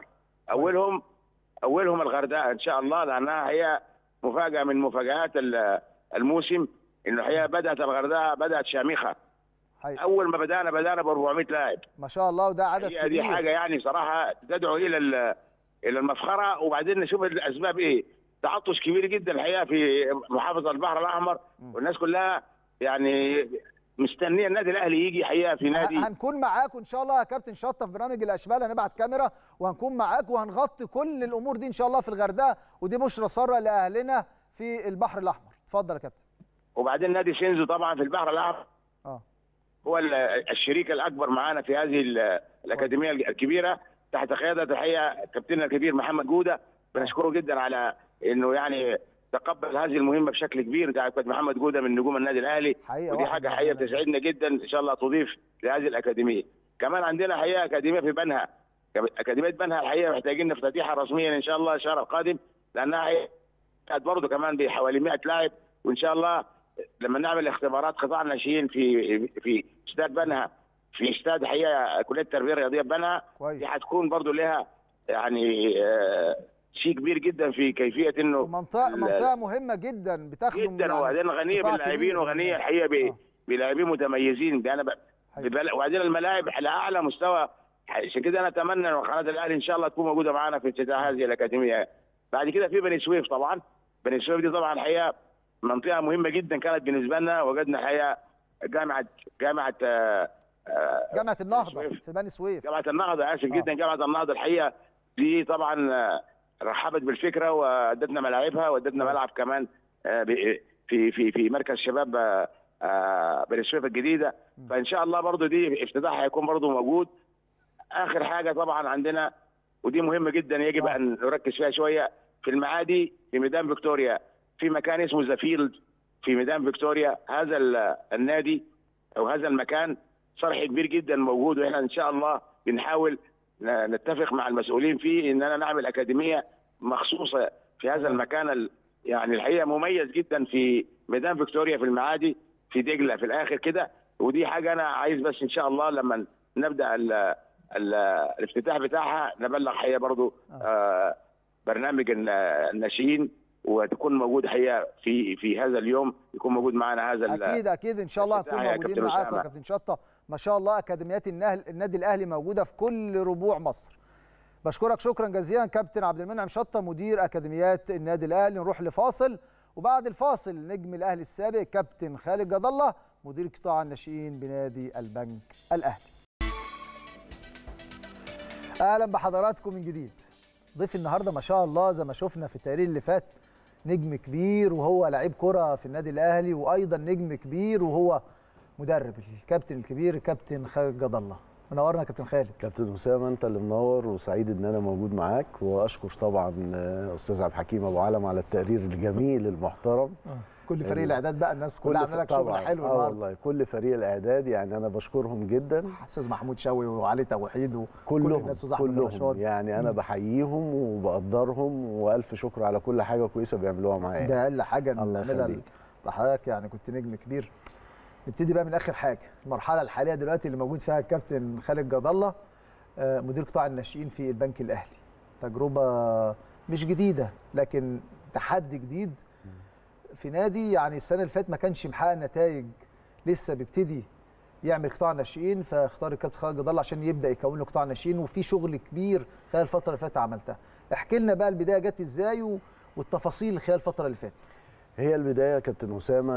اولهم الغردقه ان شاء الله، لانها هي مفاجاه من مفاجات الموسم، انه هي بدات الغردقه بدات شامخه. اول ما بدانا ب 400 لاعب ما شاء الله، وده عدد كبير. دي حاجه يعني صراحه تدعو الى المفخره. وبعدين نشوف الاسباب ايه. تعطش كبير جدا الحقيقه في محافظه البحر الاحمر، والناس كلها يعني مستنيه النادي الاهلي يجي حقيقه في نادي. هنكون معاكم ان شاء الله يا كابتن شطه في برنامج الاشبال، هنبعت كاميرا وهنكون معاكم وهنغطي كل الامور دي ان شاء الله في الغردقه، ودي بشرى ساره لاهلنا في البحر الاحمر. اتفضل يا كابتن. وبعدين نادي شينزو طبعا في البحر الاحمر هو الشريك الاكبر معانا في هذه الاكاديميه الكبيره تحت قياده الحقيقه كابتننا الكبير محمد جوده. بنشكره جدا على انه يعني تقبل هذه المهمه بشكل كبير. انت عارف محمد جوده من نجوم النادي الاهلي، ودي حاجه حقيقه بتسعدنا جدا ان شاء الله تضيف لهذه الاكاديميه. كمان عندنا حقيقه اكاديميه في بنها، اكاديميه بنها الحقيقه محتاجين نفتتحها رسميا ان شاء الله الشهر القادم، لانها برضه كمان بحوالي 100 لاعب. وان شاء الله لما نعمل اختبارات قطاع الناشئين في استاد بنها، في استاد حقيقه كليه التربيه الرياضيه بنها، دي هتكون برضه لها يعني شيء كبير جدا في كيفيه انه منطقه مهمه جدا بتخدم جدا، وبعدين غنيه باللاعبين وغنيه الحقيقه بلاعبين متميزين. وبعدين الملاعب على اعلى مستوى. عشان كده انا اتمنى ان قناه الاهلي ان شاء الله تكون موجوده معانا في افتتاح هذه الاكاديميه. بعد كده في بني سويف طبعا. بني سويف دي طبعا الحقيقه منطقه مهمه جدا كانت بالنسبه لنا. وجدنا الحقيقه جامعه النهضه في بني سويف. جامعه النهضه اسف جدا. جامعه النهضه الحقيقه دي طبعا رحبت بالفكره وادتنا ملاعبها وادتنا ملعب كمان في مركز شباب بني سويف الجديده. فان شاء الله برضو دي افتتاحها هيكون برضو موجود. اخر حاجه طبعا عندنا ودي مهمه جدا يجب ان نركز فيها شويه، في المعادي في ميدان فيكتوريا في مكان اسمه ذا فيلد في ميدان فيكتوريا. هذا النادي او هذا المكان صرح كبير جدا موجود، واحنا ان شاء الله بنحاول نتفق مع المسؤولين فيه اننا نعمل اكاديميه مخصوصه في هذا المكان يعني الحقيقه مميز جدا في ميدان فيكتوريا في المعادي في دجله في الاخر كده. ودي حاجه انا عايز بس ان شاء الله لما نبدا الافتتاح بتاعها نبلغ حقيقه برضو برنامج الناشئين، وتكون موجود حقيقه في هذا اليوم، يكون موجود معنا هذا اكيد ان شاء الله هنكون موجودين معاكم يا كابتن شطه. ما شاء الله اكاديميات النادي الاهلي موجوده في كل ربوع مصر. بشكرك شكرا جزيلا كابتن عبد المنعم شطه مدير اكاديميات النادي الاهلي. نروح لفاصل، وبعد الفاصل نجم الاهلي السابق كابتن خالد جد الله مدير قطاع الناشئين بنادي البنك الاهلي. اهلا بحضراتكم من جديد. ضيف النهارده ما شاء الله زي ما شفنا في التقرير اللي فات نجم كبير وهو لعيب كره في النادي الاهلي، وايضا نجم كبير وهو مدرب، الكابتن الكبير كابتن خالد جد الله. منورنا يا كابتن خالد. كابتن اسامه انت اللي منور، وسعيد ان انا موجود معاك، واشكر طبعا استاذ عبد الحكيم ابو علم على التقرير الجميل المحترم. كل فريق الاعداد بقى الناس كلها عامله لك شغل حلو النهارده. والله كل فريق الاعداد يعني انا بشكرهم جدا، استاذ محمود شوقي وعلي توحيد وكل الناس، كلهم يعني انا بحييهم وبقدرهم، والف شكر على كل حاجه كويسه بيعملوها معايا. ده اقل حاجه نعملها لحضرتك، يعني كنت نجم كبير. نبتدي بقى من اخر حاجه، المرحله الحاليه دلوقتي اللي موجود فيها الكابتن خالد جد الله مدير قطاع الناشئين في البنك الاهلي. تجربه مش جديده لكن تحدي جديد في نادي يعني السنه اللي فاتت ما كانش محقق نتائج، لسه بيبتدي يعمل قطاع ناشئين، فاختار الكابتن خالد جد الله عشان يبدا يكون له قطاع ناشئين، وفي شغل كبير خلال الفتره اللي فاتت عملتها. احكي لنا بقى البدايه جت ازاي والتفاصيل خلال الفتره اللي فاتت. هي البدايه يا كابتن اسامه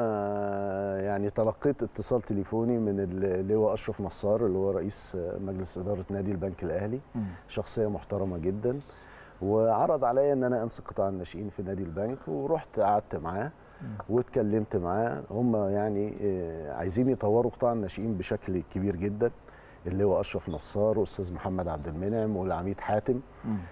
يعني تلقيت اتصال تليفوني من اللواء اشرف نصار اللي هو رئيس مجلس اداره نادي البنك الاهلي، شخصيه محترمه جدا، وعرض عليا ان انا امسك قطاع الناشئين في نادي البنك، ورحت قعدت معاه واتكلمت معاه. هم يعني عايزين يطوروا قطاع الناشئين بشكل كبير جدا، اللي هو اشرف نصار واستاذ محمد عبد المنعم والعميد حاتم.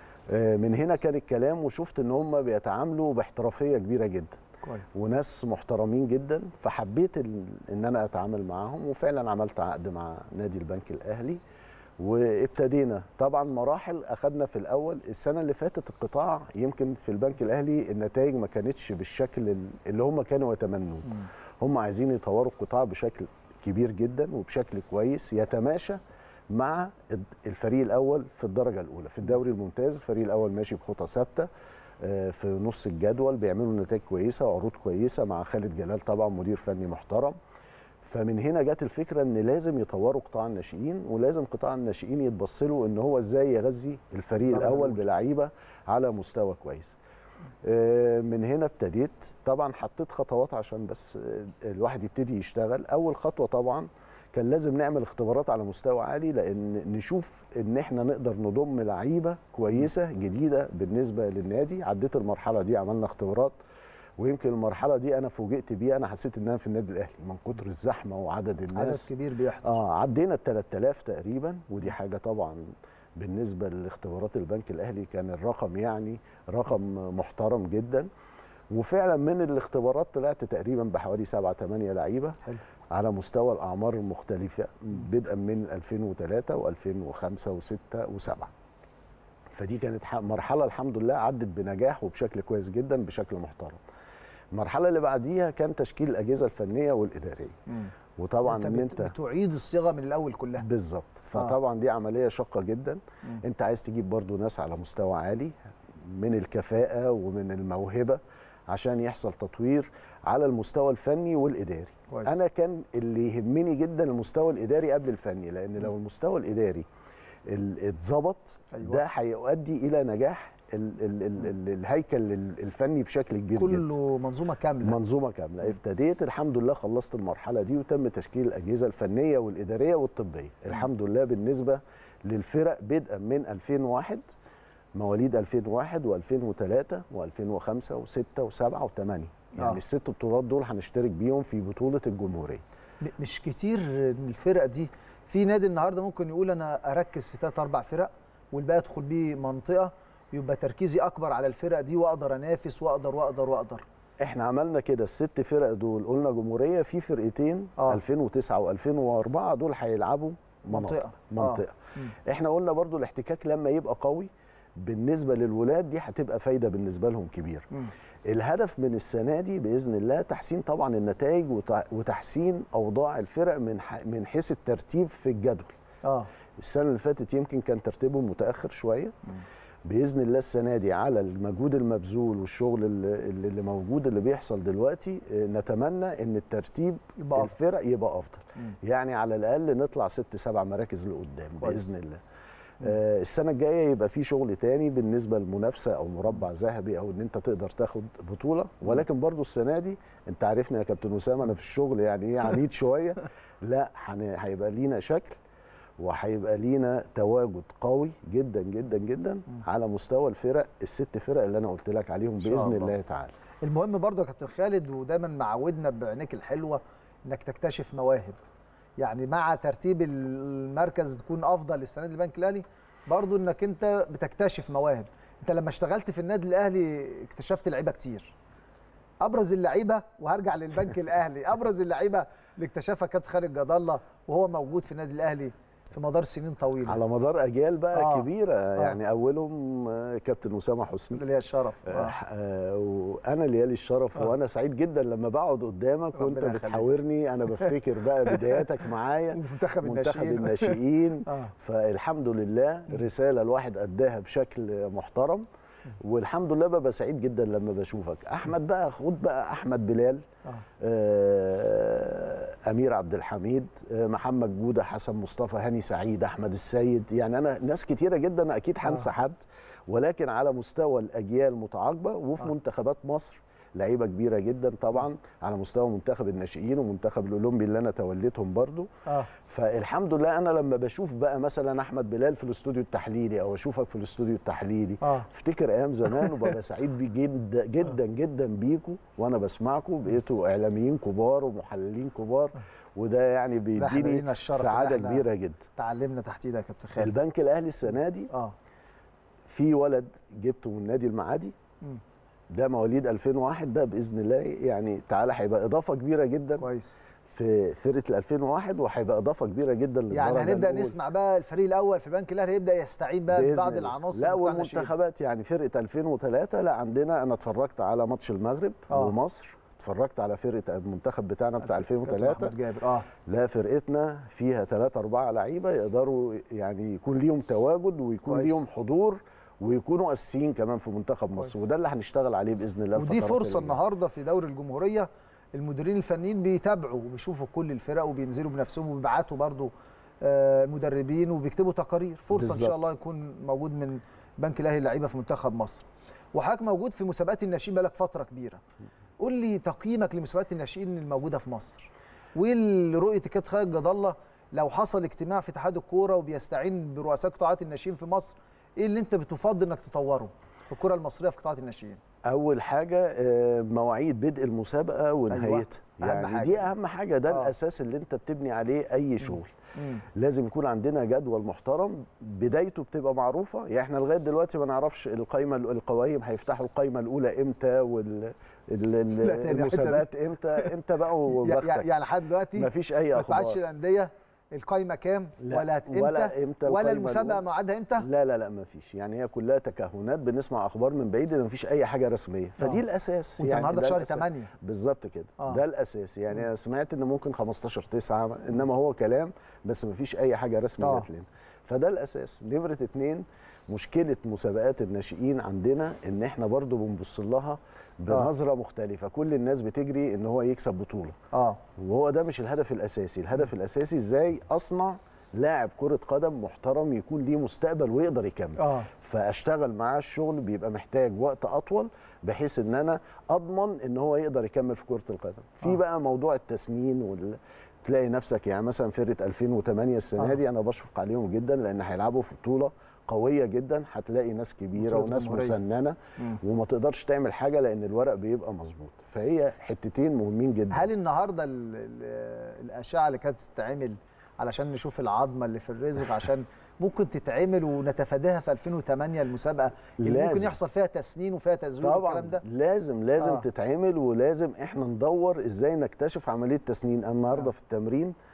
من هنا كان الكلام، وشفت ان هم بيتعاملوا باحترافيه كبيره جدا وناس محترمين جدا، فحبيت ان انا اتعامل معاهم، وفعلا عملت عقد مع نادي البنك الاهلي وابتدينا. طبعا مراحل اخذنا في الاول السنه اللي فاتت القطاع يمكن في البنك الاهلي النتائج ما كانتش بالشكل اللي هم كانوا يتمنوه. هم عايزين يطوروا القطاع بشكل كبير جدا وبشكل كويس يتماشى مع الفريق الاول في الدرجه الاولى في الدوري الممتاز. الفريق الاول ماشي بخطى ثابته في نص الجدول، بيعملوا نتائج كويسه وعروض كويسه مع خالد جلال طبعا مدير فني محترم. فمن هنا جت الفكره ان لازم يطوروا قطاع الناشئين، ولازم قطاع الناشئين يتبص له ان هو ازاي يغذي الفريق الاول بلعيبه على مستوى كويس. من هنا ابتديت طبعا، حطيت خطوات عشان بس الواحد يبتدي يشتغل. اول خطوه طبعا كان لازم نعمل اختبارات على مستوى عالي، لان نشوف ان احنا نقدر نضم لعيبه كويسه جديده بالنسبه للنادي. عديت المرحله دي، عملنا اختبارات، ويمكن المرحله دي انا فوجئت بيها، انا حسيت ان انا في النادي الاهلي من كتر الزحمه وعدد الناس. عدد كبير بيحضر. عدينا ال 3000 تقريبا، ودي حاجه طبعا بالنسبه لاختبارات البنك الاهلي كان الرقم يعني رقم محترم جدا. وفعلا من الاختبارات طلعت تقريبا بحوالي 7-8 لعيبه على مستوى الاعمار المختلفه، بدءا من 2003 و2005 و6 و7. فدي كانت مرحله الحمد لله عدت بنجاح وبشكل كويس جدا بشكل محترم. المرحله اللي بعديها كان تشكيل الاجهزه الفنيه والاداريه. وطبعا ان انت بتعيد الصيغه من الاول كلها بالظبط. فطبعا دي عمليه شاقه جدا. انت عايز تجيب برضو ناس على مستوى عالي من الكفاءه ومن الموهبه عشان يحصل تطوير على المستوى الفني والاداري. كويس. انا كان اللي يهمني جدا المستوى الاداري قبل الفني، لان لو المستوى الاداري اتظبط ده هيؤدي الى نجاح الهيكل الفني بشكل كبير جدا. كله منظومه كامله. منظومه كامله. ابتديت الحمد لله، خلصت المرحله دي وتم تشكيل الاجهزه الفنيه والاداريه والطبيه. الحمد لله بالنسبه للفرق بدءا من 2001 مواليد 2001 و2003 و2005 و6 و7 و8. يعني الست بطولات دول هنشترك بيهم في بطوله الجمهوريه. مش كتير الفرق دي. في نادي النهارده ممكن يقول انا اركز في 3-4 فرق والباقي ادخل بيه منطقه، يبقى تركيزي اكبر على الفرق دي واقدر انافس واقدر. احنا عملنا كده. ال6 فرق دول قلنا جمهوريه، في فرقتين 2009 و2004 دول هيلعبوا منطقه. احنا قلنا برضو الاحتكاك لما يبقى قوي بالنسبه للولاد دي هتبقى فايده بالنسبه لهم كبير. الهدف من السنه دي باذن الله تحسين طبعا النتائج وتحسين اوضاع الفرق من حيث الترتيب في الجدول. السنه اللي فاتت يمكن كان ترتيبهم متاخر شويه. باذن الله السنه دي على المجهود المبذول والشغل اللي موجود اللي بيحصل دلوقتي، نتمنى ان الترتيب الفرق يبقى افضل. يعني على الاقل نطلع 6-7 مراكز لقدام باذن الله. السنه الجايه يبقى في شغل تاني بالنسبه للمنافسه او مربع ذهبي او ان انت تقدر تاخد بطوله. ولكن برضو السنه دي انت عارفني يا كابتن اسامه، انا في الشغل يعني ايه عنيد شويه. لا هيبقى لينا شكل وهيبقى لينا تواجد قوي جدا جدا جدا على مستوى الفرق ال6 فرق اللي انا قلت لك عليهم باذن الله تعالى. المهم برضه يا كابتن خالد، ودايما معودنا بعينيك الحلوه انك تكتشف مواهب. يعني مع ترتيب المركز تكون افضل السنه دي البنك الاهلي، برضه انك انت بتكتشف مواهب. انت لما اشتغلت في النادي الاهلي اكتشفت لعيبه كتير. ابرز اللعيبه، وهرجع للبنك الاهلي، ابرز اللعيبه اللي اكتشفها كابتن خالد جد الله وهو موجود في النادي الاهلي في مدار سنين طويله، على مدار اجيال بقى كبيره. يعني اولهم كابتن اسامه حسني، اللي هي الشرف. وانا ليالي الشرف. وانا سعيد جدا لما بقعد قدامك وانت بتحاورني. انا بفتكر بقى بداياتك معايا منتخب الناشئين. فالحمد لله رساله الواحد اداها بشكل محترم، والحمد لله ببقى سعيد جدا لما بشوفك. احمد بقى، خد بقى احمد بلال، امير عبد الحميد، محمد جوده، حسن مصطفى، هاني سعيد، احمد السيد. يعني انا ناس كتيره جدا اكيد هنسى حد، ولكن على مستوى الاجيال متعاقبه. وفي منتخبات مصر لعيبه كبيره جدا طبعا، على مستوى منتخب الناشئين ومنتخب الاولمبي اللي انا توليتهم برضو. فالحمد لله انا لما بشوف بقى مثلا احمد بلال في الاستوديو التحليلي او اشوفك في الاستوديو التحليلي، افتكر ايام زمان وببقى سعيد بيه جدا جدا جدا بيكوا، وانا بسمعكوا بقيتوا اعلاميين كبار ومحللين كبار، وده يعني بيديني سعاده كبيره جدا. تعلمنا تحت ايدك يا كابتن خالد. البنك الاهلي السنه دي في ولد جبته من نادي المعادي، ده مواليد 2001. ده باذن الله يعني تعالى هيبقى اضافه كبيره جدا كويس في فرقه ال 2001، وهيبقى اضافه كبيره جدا للدرجه. يعني هنبدا نسمع بقى الفريق الاول في البنك الاهلي يبدا يستعين بقى ببعض العناصر. لا والمنتخبات يعني فرقه 2003 لا عندنا، انا اتفرجت على ماتش المغرب ومصر، اتفرجت على فرقه المنتخب بتاعنا بتاع 2003 جابر. لا فرقتنا فيها 3-4 لعيبه يقدروا يعني يكون ليهم تواجد ويكون ليهم حضور ويكونوا اساسيين كمان في منتخب مصر، وده اللي هنشتغل عليه باذن الله. ودي فرصه النهارده في دوري الجمهوريه، المديرين الفنيين بيتابعوا وبيشوفوا كل الفرق وبينزلوا بنفسهم وبيبعتوا برضو مدربين وبيكتبوا تقارير. فرصه بالزبط. ان شاء الله يكون موجود من بنك الاهلي لعيبه في منتخب مصر. وحضرتك موجود في مسابقات الناشئين بقالك فتره كبيره. قول لي تقييمك لمسابقات الناشئين الموجوده في مصر، ورؤيه الكابتن خالد جد الله لو حصل اجتماع في اتحاد الكوره وبيستعين برؤساء قطاعات الناشئين في مصر، ايه اللي انت بتفضل انك تطوره في الكره المصريه في قطاعات الناشئين؟ اول حاجه مواعيد بدء المسابقه ونهايتها. يعني دي اهم حاجه، ده الاساس اللي انت بتبني عليه اي شغل. لازم يكون عندنا جدول محترم، بدايته بتبقى معروفه. يعني احنا لغايه دلوقتي ما نعرفش القوائم هيفتحوا القائمه الاولى امتى والمسابقات امتى. انت بقى وبختك يعني لحد دلوقتي مفيش اي اخبار. ما تبعتش الانديه القايمه كام ولا امتى ولا المسابقه ميعادها امتى؟ لا مفيش. يعني هي كلها تكهنات، بنسمع اخبار من بعيد ان مفيش اي حاجه رسميه. فدي الاساس. وانت النهارده في شهر 8 بالظبط كده. ده الاساس. يعني انا سمعت ان ممكن 15/9، انما هو كلام بس مفيش اي حاجه رسميه جت لنا. فده الاساس. نمره 2 مشكله مسابقات الناشئين عندنا ان احنا برضو بنبص لها بنظره مختلفه. كل الناس بتجري ان هو يكسب بطوله، وهو ده مش الهدف الاساسي. الهدف الاساسي ازاي اصنع لاعب كره قدم محترم يكون ليه مستقبل ويقدر يكمل. فاشتغل معاه الشغل بيبقى محتاج وقت اطول بحيث ان انا اضمن ان هو يقدر يكمل في كره القدم. في بقى موضوع التسنين تلاقي نفسك يعني مثلا فرقه 2008 السنه دي انا بشفق عليهم جدا لان هيلعبوا في بطوله قويه جدا، هتلاقي ناس كبيره وناس مسننه وما تقدرش تعمل حاجه لان الورق بيبقى مظبوط. فهي حتتين مهمين جدا. هل النهارده الاشعه اللي كانت بتتعمل علشان نشوف العظمه اللي في الرزق عشان ممكن تتعمل ونتفاداها في 2008 المسابقه اللي ممكن يحصل فيها تسنين وفيها تزوير والكلام ده؟ لازم تتعمل، ولازم احنا ندور ازاي نكتشف عمليه تسنين. النهارده في التمرين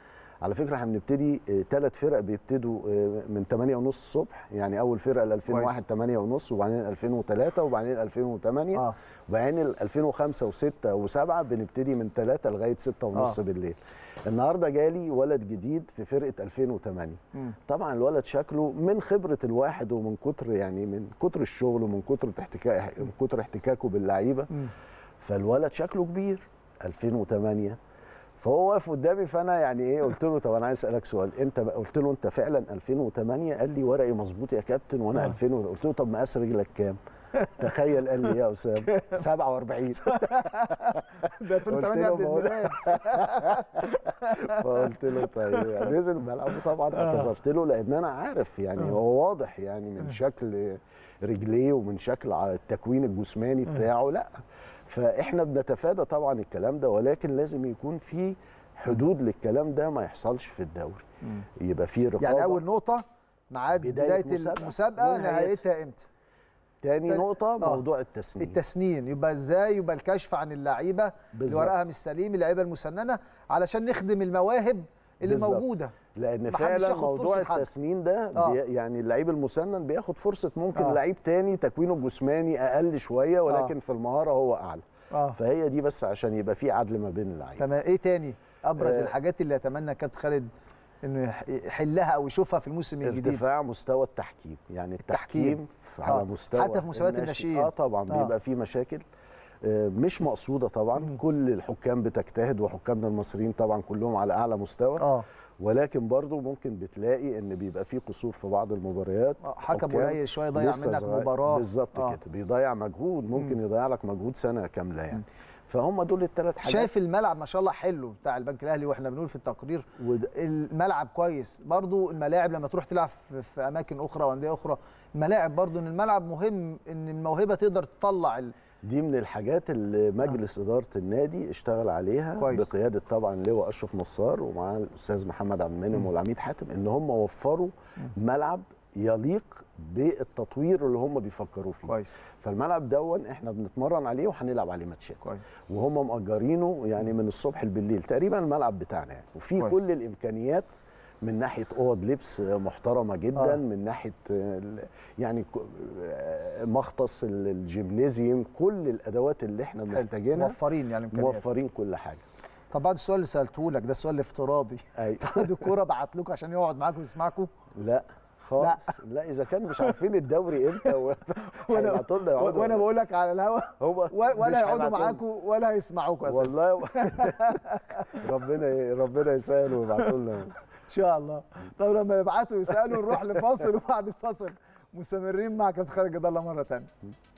على فكره احنا بنبتدي 3 فرق بيبتدوا من 8:30 الصبح، يعني اول فرقه ل 2001 8:30 وبعدين 2003 وبعدين 2008 وبعدين 2005 و6 و7 بنبتدي من 3 لغايه 6:30 بالليل. النهارده جالي ولد جديد في فرقه 2008. طبعا الولد شكله من خبره الواحد ومن كتر يعني من كتر الشغل ومن كتر احتكاكه باللعيبه، فالولد شكله كبير 2008. فهو واقف قدامي، فانا يعني ايه قلت له طب انا عايز اسالك سؤال، انت قلت له انت فعلا 2008؟ قال لي ورقي مظبوط يا كابتن وانا 2000. قلت له طب مقاس رجلك كام؟ تخيل قال لي ايه يا اسامه؟ 47. ده 2008 قبل الميلاد. فقلت له طيب نزل ملعبه. طبعا اعتذرت له لان انا عارف يعني هو واضح يعني من شكل رجليه ومن شكل التكوين الجسماني بتاعه. لا، فاحنا بنتفادى طبعا الكلام ده، ولكن لازم يكون في حدود للكلام ده ما يحصلش في الدوري. يبقى في رقابه. يعني اول نقطه ميعاد بدايه المسابقه، نهايتها امتى؟ تاني نقطه موضوع التسنين. يبقى ازاي يبقى الكشف عن اللعيبه اللي ورقها مش سليم، اللعيبه المسننه، علشان نخدم المواهب اللي موجوده. لان فعلا موضوع التسنين ده يعني اللعيب المسنن بياخد فرصه ممكن لعيب تاني تكوينه الجسماني اقل شويه ولكن في المهاره هو اعلى. فهي دي بس عشان يبقى في عدل ما بين اللعيبه. تمام. ايه تاني ابرز الحاجات اللي يتمنى كابتن خالد انه يحلها او يشوفها في الموسم الجديد؟ ارتفاع مستوى التحكيم، يعني التحكيم على مستوى حتى في مسابقات الناشئين. طبعا بيبقى في مشاكل مش مقصوده طبعا. كل الحكام بتجتهد وحكامنا المصريين طبعا كلهم على اعلى مستوى. ولكن برضو ممكن بتلاقي ان بيبقى في قصور في بعض المباريات. حكم قليل شويه يضيع منك مباراه. بالظبط كده، بيضيع مجهود، ممكن يضيع لك مجهود سنه كامله يعني. فهم دول الثلاث حاجات. شايف الملعب ما شاء الله حلو بتاع البنك الاهلي، واحنا بنقول في التقرير الملعب كويس. برضو الملاعب لما تروح تلعب في اماكن اخرى وانديه اخرى، الملاعب برضو ان الملعب مهم، ان الموهبه تقدر تطلع دي من الحاجات اللي مجلس اداره النادي اشتغل عليها كويس. بقياده طبعا لواء اشرف نصار ومعاه الاستاذ محمد عبد المنعم والعميد حاتم، ان هم وفروا ملعب يليق بالتطوير اللي هم بيفكروا فيه كويس. فالملعب دون احنا بنتمرن عليه وهنلعب عليه ماتشات كويس، وهم مأجرينه يعني من الصبح بالليل تقريبا الملعب بتاعنا يعني. وفي كويس. كل الامكانيات من ناحيه اوض لبس محترمه جدا من ناحيه يعني مختص الجيمنازيوم، كل الادوات اللي احنا محتاجينها موفرين، يعني امكانيات موفرين كل حاجه. طب بعد السؤال اللي سالته لك ده السؤال الافتراضي، اتحاد الكوره بعت لكم عشان يقعد معاكم ويسمعكم؟ لا خالص. لا اذا كان مش عارفين الدوري امتى وانا بقول لك على الهوا ولا يقعدوا معاكم ولا هيسمعوكم اساسا. والله ربنا يسهل ويبعتوا لنا ان شاء الله. طب لما يبعتوا يسالوا نروح لفاصل، وبعد الفاصل مستمرين مع كابتن خالد جد الله مره ثانيه.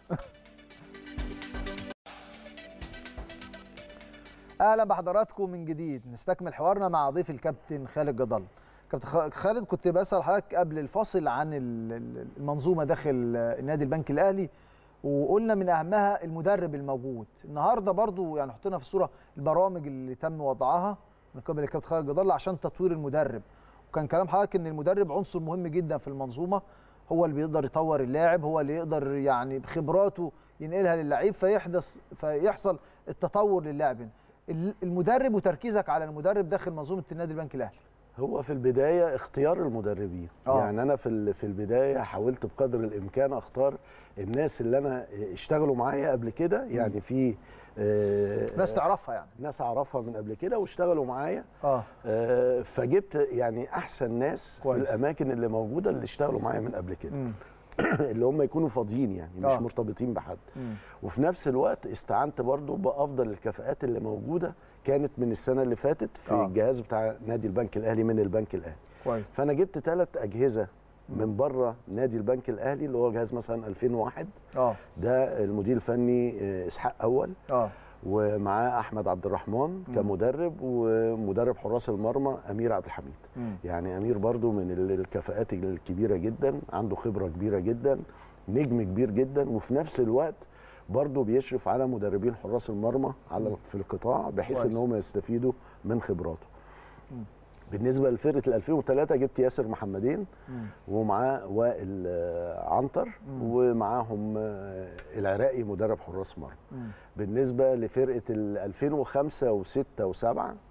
اهلا بحضراتكم من جديد. نستكمل حوارنا مع ضيف الكابتن خالد جد الله. كابتن خالد، كنت بسأل حضرتك قبل الفاصل عن المنظومه داخل النادي البنك الاهلي، وقلنا من اهمها المدرب الموجود. النهارده برضو يعني حطينا في الصوره البرامج اللي تم وضعها من قبل الكابتن خالد جد الله عشان تطوير المدرب، وكان كلام حضرتك ان المدرب عنصر مهم جدا في المنظومه، هو اللي بيقدر يطور اللاعب، هو اللي يقدر يعني بخبراته ينقلها للعيب فيحصل التطور للاعب. المدرب وتركيزك على المدرب داخل منظومه النادي البنك الاهلي. هو في البدايه اختيار المدربين. يعني انا في البدايه حاولت بقدر الامكان اختار الناس اللي انا اشتغلوا معايا قبل كده، يعني في ناس تعرفها، يعني ناس اعرفها من قبل كده واشتغلوا معايا. فجبت يعني احسن ناس كويس. في الاماكن اللي موجوده اللي اشتغلوا معايا من قبل كده اللي هم يكونوا فاضيين يعني مش مرتبطين بحد. وفي نفس الوقت استعنت برضو بافضل الكفاءات اللي موجوده كانت من السنه اللي فاتت في الجهاز بتاع نادي البنك الاهلي من البنك الاهلي كويس. فانا جبت 3 اجهزه من بره نادي البنك الاهلي اللي هو جهاز مثلا 2001 ده المدير الفني اسحاق اول ومعاه احمد عبد الرحمن كمدرب، ومدرب حراس المرمى امير عبد الحميد. يعني امير برضو من الكفاءات الكبيره جدا، عنده خبره كبيره جدا، نجم كبير جدا، وفي نفس الوقت برضو بيشرف على مدربين حراس المرمى في القطاع بحيث ان هم يستفيدوا من خبراته. بالنسبه لفرقه 2003 جبت ياسر محمدين ومعاه وائل عنتر ومعاهم العراقي مدرب حراس مرمى. بالنسبه لفرقه 2005 و6 و7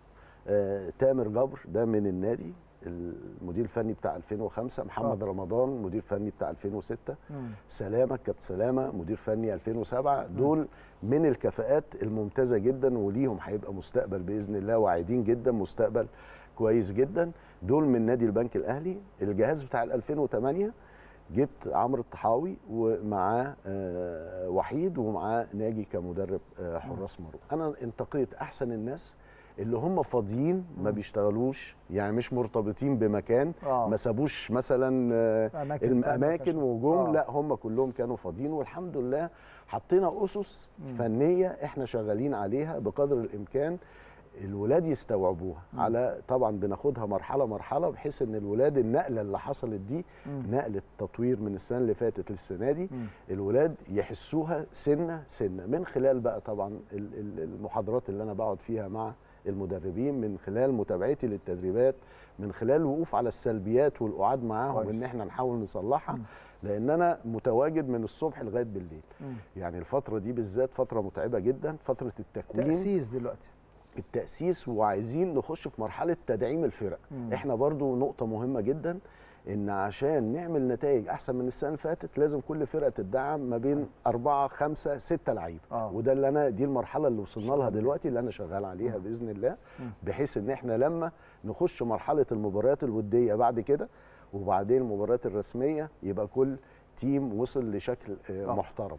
تامر جبر ده من النادي المدير الفني بتاع 2005، محمد رمضان مدير فني بتاع 2006، سلامه كابتن سلامه مدير فني 2007، دول من الكفاءات الممتازه جدا وليهم هيبقى مستقبل باذن الله، واعدين جدا مستقبل كويس جدا. دول من نادي البنك الاهلي. الجهاز بتاع 2008 جبت عمرو الطحاوي ومعاه وحيد ومعاه ناجي كمدرب حراس مرمى. انا انتقيت احسن الناس اللي هم فاضيين ما بيشتغلوش، يعني مش مرتبطين بمكان، ما سابوش مثلا الاماكن وجم، لا هم كلهم كانوا فاضيين، والحمد لله حطينا اسس فنيه احنا شغالين عليها بقدر الامكان الولاد يستوعبوها. على طبعا بناخدها مرحله مرحله بحيث ان الولاد النقله اللي حصلت دي نقله تطوير من السنه اللي فاتت للسنه دي، الولاد يحسوها سنه سنه من خلال بقى طبعا المحاضرات اللي انا بقعد فيها مع المدربين، من خلال متابعتي للتدريبات، من خلال الوقوف على السلبيات والقعاد معاهم وان احنا نحاول نصلحها، لان انا متواجد من الصبح لغايه بالليل. يعني الفتره دي بالذات فتره متعبه جدا، فتره التكوين، تأسيس دلوقتي التأسيس، وعايزين نخش في مرحله تدعيم الفرق. احنا برضو نقطه مهمه جدا ان عشان نعمل نتائج احسن من السنه اللي فاتت لازم كل فرقه تدعم ما بين 4 5 6 لعيبه، وده اللي انا دي المرحله اللي وصلنا لها دلوقتي اللي انا شغال عليها باذن الله، بحيث ان احنا لما نخش مرحله المباريات الوديه بعد كده وبعدين المباريات الرسميه يبقى كل تيم وصل لشكل محترم.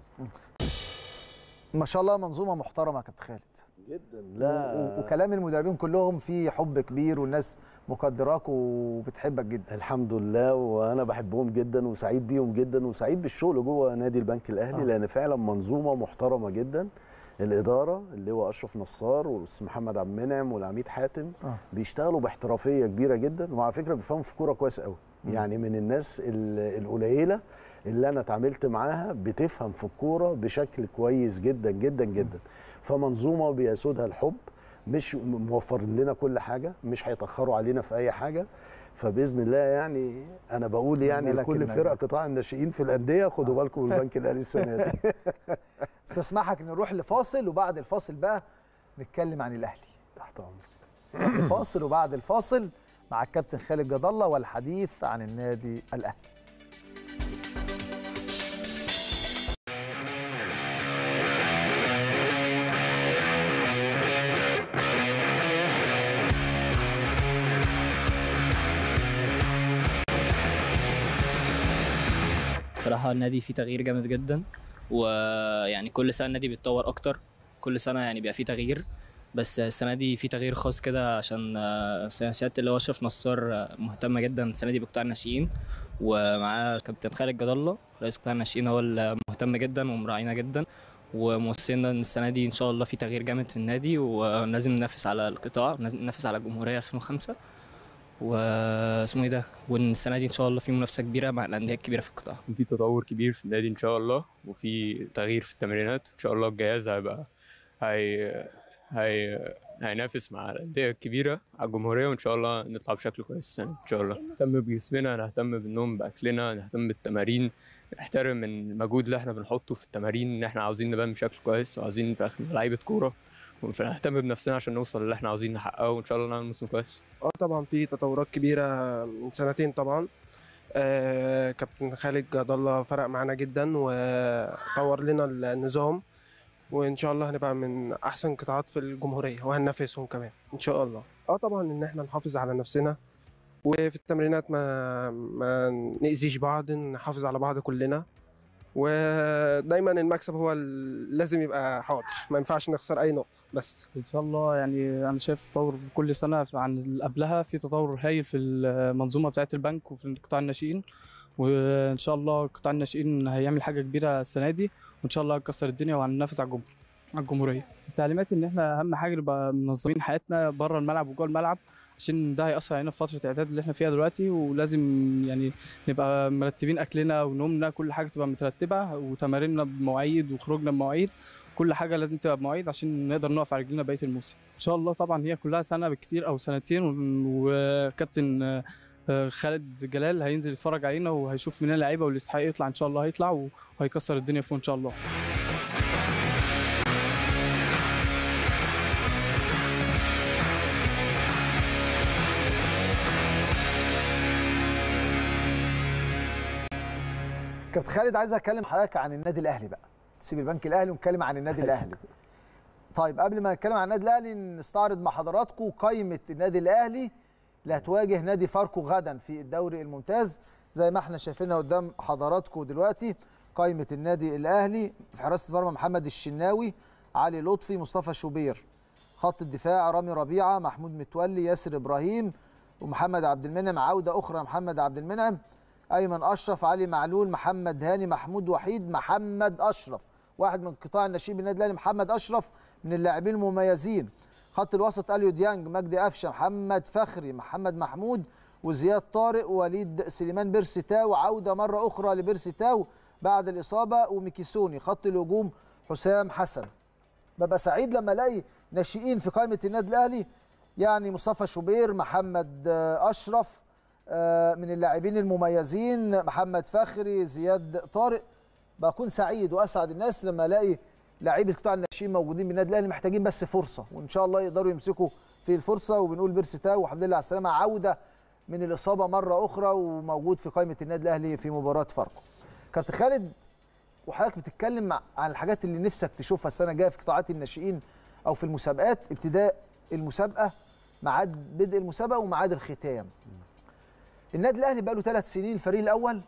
ما شاء الله منظومه محترمه يا كابتن خالد جدا. لا وكلام المدربين كلهم فيه حب كبير والناس مقدراك وبتحبك جدا. الحمد لله، وانا بحبهم جدا وسعيد بيهم جدا وسعيد بالشغل جوه نادي البنك الاهلي لان فعلا منظومه محترمه جدا. الاداره اللي هو اشرف نصار والاستاذ محمد عبد المنعم والعميد حاتم بيشتغلوا باحترافيه كبيره جدا، وعلى فكره بيفهموا في الكوره كويس قوي. يعني من الناس القليله اللي انا اتعاملت معاها بتفهم في الكوره بشكل كويس جدا جدا جدا. فمنظومه بيسودها الحب، مش موفر لنا كل حاجه، مش هيتاخروا علينا في اي حاجه. فباذن الله يعني انا بقول يعني لكل فرق قطاع الناشئين في الانديه خدوا بالكم من البنك الاهلي السنه دي. استسمحك نروح لفاصل وبعد الفاصل بقى نتكلم عن الاهلي. تحت امرك. فاصل وبعد الفاصل مع الكابتن خالد جد الله والحديث عن النادي الاهلي. الصراحة النادي فيه تغيير جامد جدا، ويعني كل سنة النادي بيتطور أكتر، كل سنة يعني بيبقى فيه تغيير، بس السنة دي فيه تغيير خاص كده عشان سيادة اللي هو أشرف نصار مهتمة جدا السنة دي بقطاع الناشئين، ومعاه كابتن خالد جد الله رئيس قطاع الناشئين هو المهتم جدا ومراعينا جدا، وموصينا ان السنة دي إن شاء الله فيه تغيير جامد في النادي ولازم ننافس على القطاع، ننافس على الجمهورية 2005 واسمه ايه ده، وان السنه دي ان شاء الله في منافسه كبيره مع الانديه الكبيره في القطاع. في تطور كبير في النادي ان شاء الله، وفي تغيير في التمرينات ان شاء الله. الجهاز هيبقى هينافس مع الانديه الكبيره على الجمهوريه، وان شاء الله نطلع بشكل كويس السنه ان شاء الله. نهتم بجسمنا، نهتم بالنوم باكلنا، نهتم بالتمارين، نحترم المجهود اللي احنا بنحطه في التمارين، ان احنا عاوزين نبان بشكل كويس وعاوزين في الاخر لعيبه كوره، فنهتم بنفسنا عشان نوصل اللي احنا عاوزين نحققه، وان شاء الله نعمل موسم كويس. طبعا في تطورات كبيره من سنتين طبعا. كابتن خالد جد الله فرق معانا جدا وطور لنا النظام، وان شاء الله هنبقى من احسن قطاعات في الجمهوريه وهننافسهم كمان ان شاء الله. طبعا ان احنا نحافظ على نفسنا، وفي التمرينات ما نأذيش بعض، نحافظ على بعض كلنا، ودايما المكسب هو لازم يبقى حاضر، ما ينفعش نخسر اي نقطه. بس ان شاء الله يعني انا شايف تطور كل سنه عن اللي قبلها، في تطور هايل في المنظومه بتاعه البنك وفي قطاع الناشئين، وان شاء الله قطاع الناشئين هيعمل حاجه كبيره السنه دي، وان شاء الله هنكسر الدنيا وهننافس على الجمهوريه. التعليمات ان احنا اهم حاجه نبقى منظمين حياتنا بره الملعب وجوه الملعب، عشان ده هيأثر علينا في فترة الإعداد اللي احنا فيها دلوقتي، ولازم يعني نبقى مرتبين أكلنا ونومنا، كل حاجة تبقى مترتبة، وتماريننا بمواعيد وخروجنا بمواعيد، كل حاجة لازم تبقى بمواعيد عشان نقدر نقف على رجلنا بقية الموسم. إن شاء الله طبعا هي كلها سنة بالكتير أو سنتين، وكابتن خالد جلال هينزل يتفرج علينا وهيشوف مننا لعيبة، واللي يستحق يطلع إن شاء الله هيطلع وهيكسر الدنيا فوق إن شاء الله. كابتن خالد، عايز اتكلم حضرتك عن النادي الاهلي بقى، نسيب البنك الاهلي ونتكلم عن النادي الاهلي. طيب قبل ما نتكلم عن النادي الاهلي نستعرض مع حضراتكم قائمه النادي الاهلي اللي هتواجه نادي فاركو غدا في الدوري الممتاز. زي ما احنا شايفينها قدام حضراتكم دلوقتي قائمه النادي الاهلي: في حراسه المرمى محمد الشناوي، علي لطفي، مصطفى شوبير. خط الدفاع: رامي ربيعه، محمود متولي، ياسر ابراهيم، ومحمد عبد المنعم، عوده اخرى محمد عبد المنعم، ايمن اشرف، علي معلول، محمد هاني، محمود وحيد، محمد اشرف، واحد من قطاع الناشئين بالنادي الاهلي. محمد اشرف من اللاعبين المميزين. خط الوسط: اليو ديانج، مجدي قفشه، محمد فخري، محمد محمود، وزياد طارق، ووليد سليمان، بيرسي تاو، عوده مره اخرى لبيرسي تاو بعد الاصابه، وميكيسوني. خط الهجوم: حسام حسن. ببقى سعيد لما الاقي ناشئين في قائمه النادي الاهلي، يعني مصطفى شوبير، محمد اشرف من اللاعبين المميزين، محمد فخري، زياد طارق. بكون سعيد واسعد الناس لما الاقي لعيبه قطاع الناشئين موجودين بالنادي الاهلي، محتاجين بس فرصه، وان شاء الله يقدروا يمسكوا في الفرصه. وبنقول بيرسي تاو والحمد لله على السلامه، عوده من الاصابه مره اخرى وموجود في قائمه النادي الاهلي في مباراه فاركو. كابتن خالد، وحضرتك بتتكلم عن الحاجات اللي نفسك تشوفها السنه الجايه في قطاعات الناشئين او في المسابقات، ابتداء المسابقه، ميعاد بدء المسابقه وميعاد الختام. النادي الاهلي بقى له 3 سنين الفريق الاول،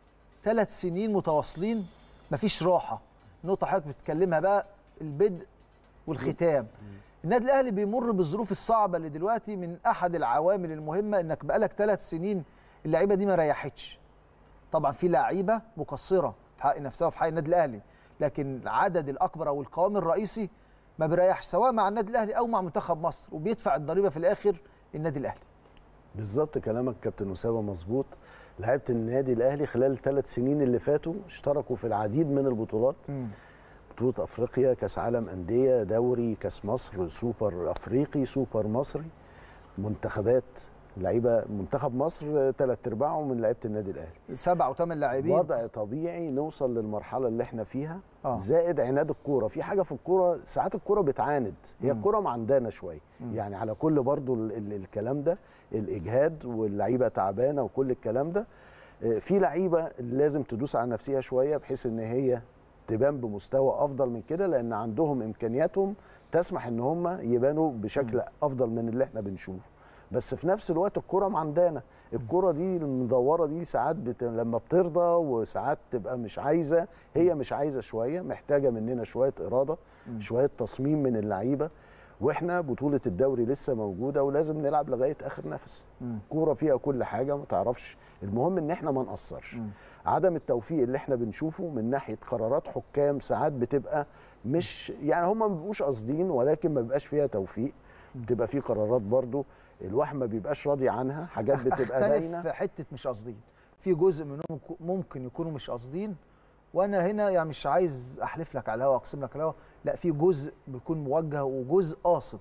3 سنين متواصلين مفيش راحه. نقطه حضرتك بتتكلمها بقى، البدء والختام. النادي الاهلي بيمر بالظروف الصعبه اللي دلوقتي من احد العوامل المهمه انك بقالك 3 سنين اللعيبه دي ما ريحتش. طبعا في لعيبه مقصره في حق نفسها وفي حق النادي الاهلي، لكن العدد الاكبر او القوام الرئيسي ما بيريحش، سواء مع النادي الاهلي او مع منتخب مصر، وبيدفع الضريبه في الاخر النادي الاهلي. بالظبط كلامك كابتن اسامه مظبوط. لعيبه النادي الاهلي خلال ال3 سنين اللي فاتوا اشتركوا في العديد من البطولات. بطوله افريقيا، كاس عالم انديه، دوري، كاس مصر، سوبر افريقي، سوبر مصري، منتخبات. لعيبه منتخب مصر 3/4 من لعيبه النادي الاهلي، 7 و8 لاعبين. وضع طبيعي نوصل للمرحله اللي احنا فيها. زائد عناد الكوره. في حاجه في الكوره، ساعات الكوره بتعاند، هي الكوره معندانه شويه، يعني على كل برضو الكلام ده، الاجهاد واللعيبه تعبانه وكل الكلام ده. في لعيبه لازم تدوس على نفسها شويه بحيث ان هي تبان بمستوى افضل من كده، لان عندهم امكانياتهم تسمح ان هم يبانوا بشكل افضل من اللي احنا بنشوفه. بس في نفس الوقت الكرة معندانة. الكرة دي المدورة دي ساعات لما بترضى وساعات تبقى مش عايزة، هي مش عايزة شوية، محتاجة مننا شوية إرادة، شوية تصميم من اللعيبة. واحنا بطولة الدوري لسه موجودة ولازم نلعب لغاية آخر نفس. كورة فيها كل حاجة، ما تعرفش، المهم ان احنا ما نقصرش. عدم التوفيق اللي احنا بنشوفه من ناحية قرارات حكام ساعات بتبقى مش، يعني هم ما بيبقوش قاصدين، ولكن ما بيبقاش فيها توفيق. بتبقى في قرارات برضو الواحد ما بيبقاش راضي عنها، حاجات بتبقى باينه. في حته مش قاصدين، في جزء منهم ممكن يكونوا مش قاصدين، وانا هنا يعني مش عايز احلف لك على الهوا، اقسم لك على الهوا، لا، في جزء بيكون موجه وجزء قاصد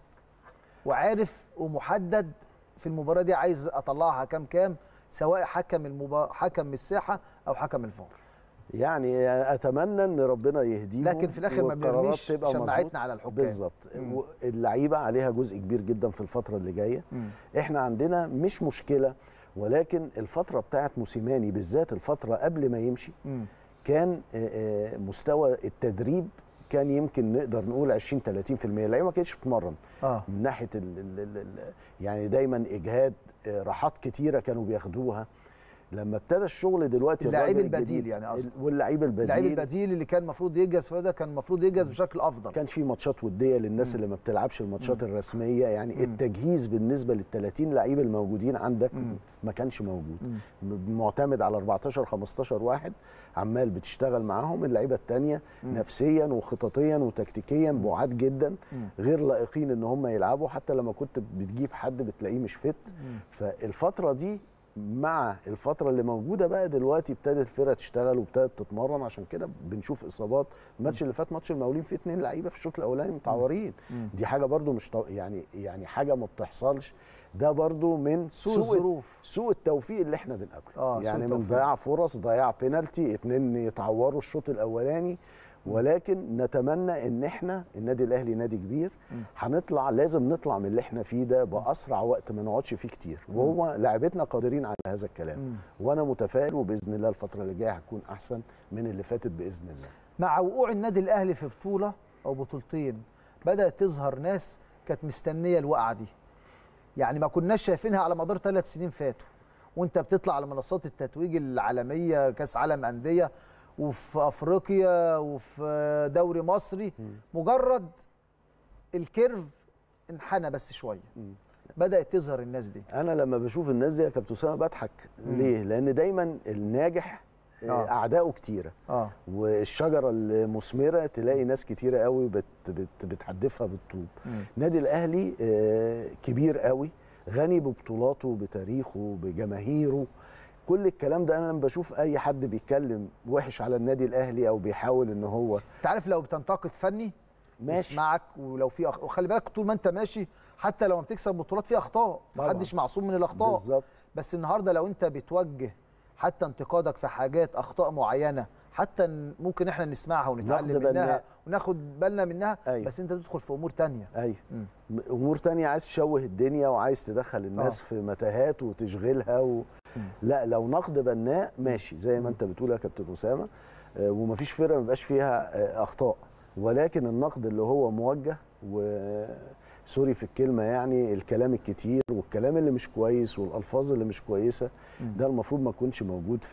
وعارف ومحدد في المباراه دي عايز اطلعها كام، سواء حكم الساحه او حكم الفار. يعني اتمنى ان ربنا يهديهم، لكن في الاخر ما بنرميش شماعتنا على الحكام. بالظبط. اللعيبه عليها جزء كبير جدا في الفتره اللي جايه. احنا عندنا مش مشكله، ولكن الفتره بتاعت موسيماني بالذات، الفتره قبل ما يمشي، كان مستوى التدريب كان يمكن نقدر نقول 20-30%. اللعيبه ما كانتش بتتمرن من ناحيه يعني دايما اجهاد، راحات كتيره كانوا بياخدوها. لما ابتدى الشغل دلوقتي اللاعب البديل، يعني قصدي واللاعب البديل اللي كان المفروض يجهز في ده، كان المفروض يجهز بشكل افضل. كان في ماتشات وديه للناس اللي ما بتلعبش الماتشات الرسميه، يعني التجهيز بالنسبه لل30 لعيب الموجودين عندك ما كانش موجود. معتمد على 14-15 واحد عمال بتشتغل معاهم. اللعيبه الثانيه نفسيا وخططيا وتكتيكيا بعاد جدا، غير لائقين ان هم يلعبوا. حتى لما كنت بتجيب حد بتلاقيه مش فت. فالفتره دي مع الفترة اللي موجودة بقى دلوقتي ابتدت الفرقة تشتغل وابتدت تتمرن، عشان كده بنشوف إصابات. الماتش اللي فات ماتش المقاولين فيه 2 لعيبة في الشوط الأولاني متعورين. دي حاجة برضو مش يعني حاجة ما بتحصلش. ده برضو من سوء الظروف، سوء التوفيق اللي احنا بنقابله. يعني من ضياع فرص، ضياع بينالتي، 2 يتعوروا الشوط الأولاني، ولكن نتمنى ان احنا النادي الاهلي نادي كبير، هنطلع لازم نطلع من اللي احنا فيه ده باسرع وقت، ما نقعدش فيه كتير، وهو لاعبتنا قادرين على هذا الكلام. وانا متفائل، وباذن الله الفتره اللي جايه هتكون احسن من اللي فاتت باذن الله. مع وقوع النادي الاهلي في بطوله او بطولتين بدات تظهر ناس كانت مستنيه الوقعه دي، يعني ما كناش شايفينها على مدار 3 سنين فاتوا، وانت بتطلع على منصات التتويج العالميه، كاس عالم انديه وفي افريقيا وفي دوري مصري، مجرد الكيرف انحنى بس شويه بدات تظهر الناس دي. انا لما بشوف الناس دي يا كابتن اسامه بضحك. ليه؟ لان دايما الناجح اعدائه كتيره، والشجره المثمره تلاقي ناس كتيره قوي بتحدفها بالطوب. النادي الاهلي كبير قوي، غني ببطولاته، بتاريخه، بجماهيره، كل الكلام ده. انا لما بشوف اي حد بيتكلم وحش على النادي الاهلي او بيحاول ان هو، انت عارف لو بتنتقد فني ماشي يسمعك، ولو في وخلي بالك طول ما انت ماشي حتى لو ما بتكسب بطولات في اخطاء، محدش معصوم من الاخطاء بالظبط. بس النهارده لو انت بتوجه حتى انتقادك في حاجات اخطاء معينه، حتى ممكن احنا نسمعها ونتعلم منها وناخد بالنا منها، أيوة. بس انت بتدخل في امور تانية. ايوه امور تانية، عايز تشوه الدنيا وعايز تدخل الناس في متاهات وتشغلها لا، لو نقد بناء ماشي زي ما انت بتقول يا كابتن اسامه، ومفيش فرقه ما بيبقاش فيها اخطاء، ولكن النقد اللي هو موجه سوري في الكلمه، يعني الكلام الكتير والكلام اللي مش كويس والالفاظ اللي مش كويسه، ده المفروض ما يكونش موجود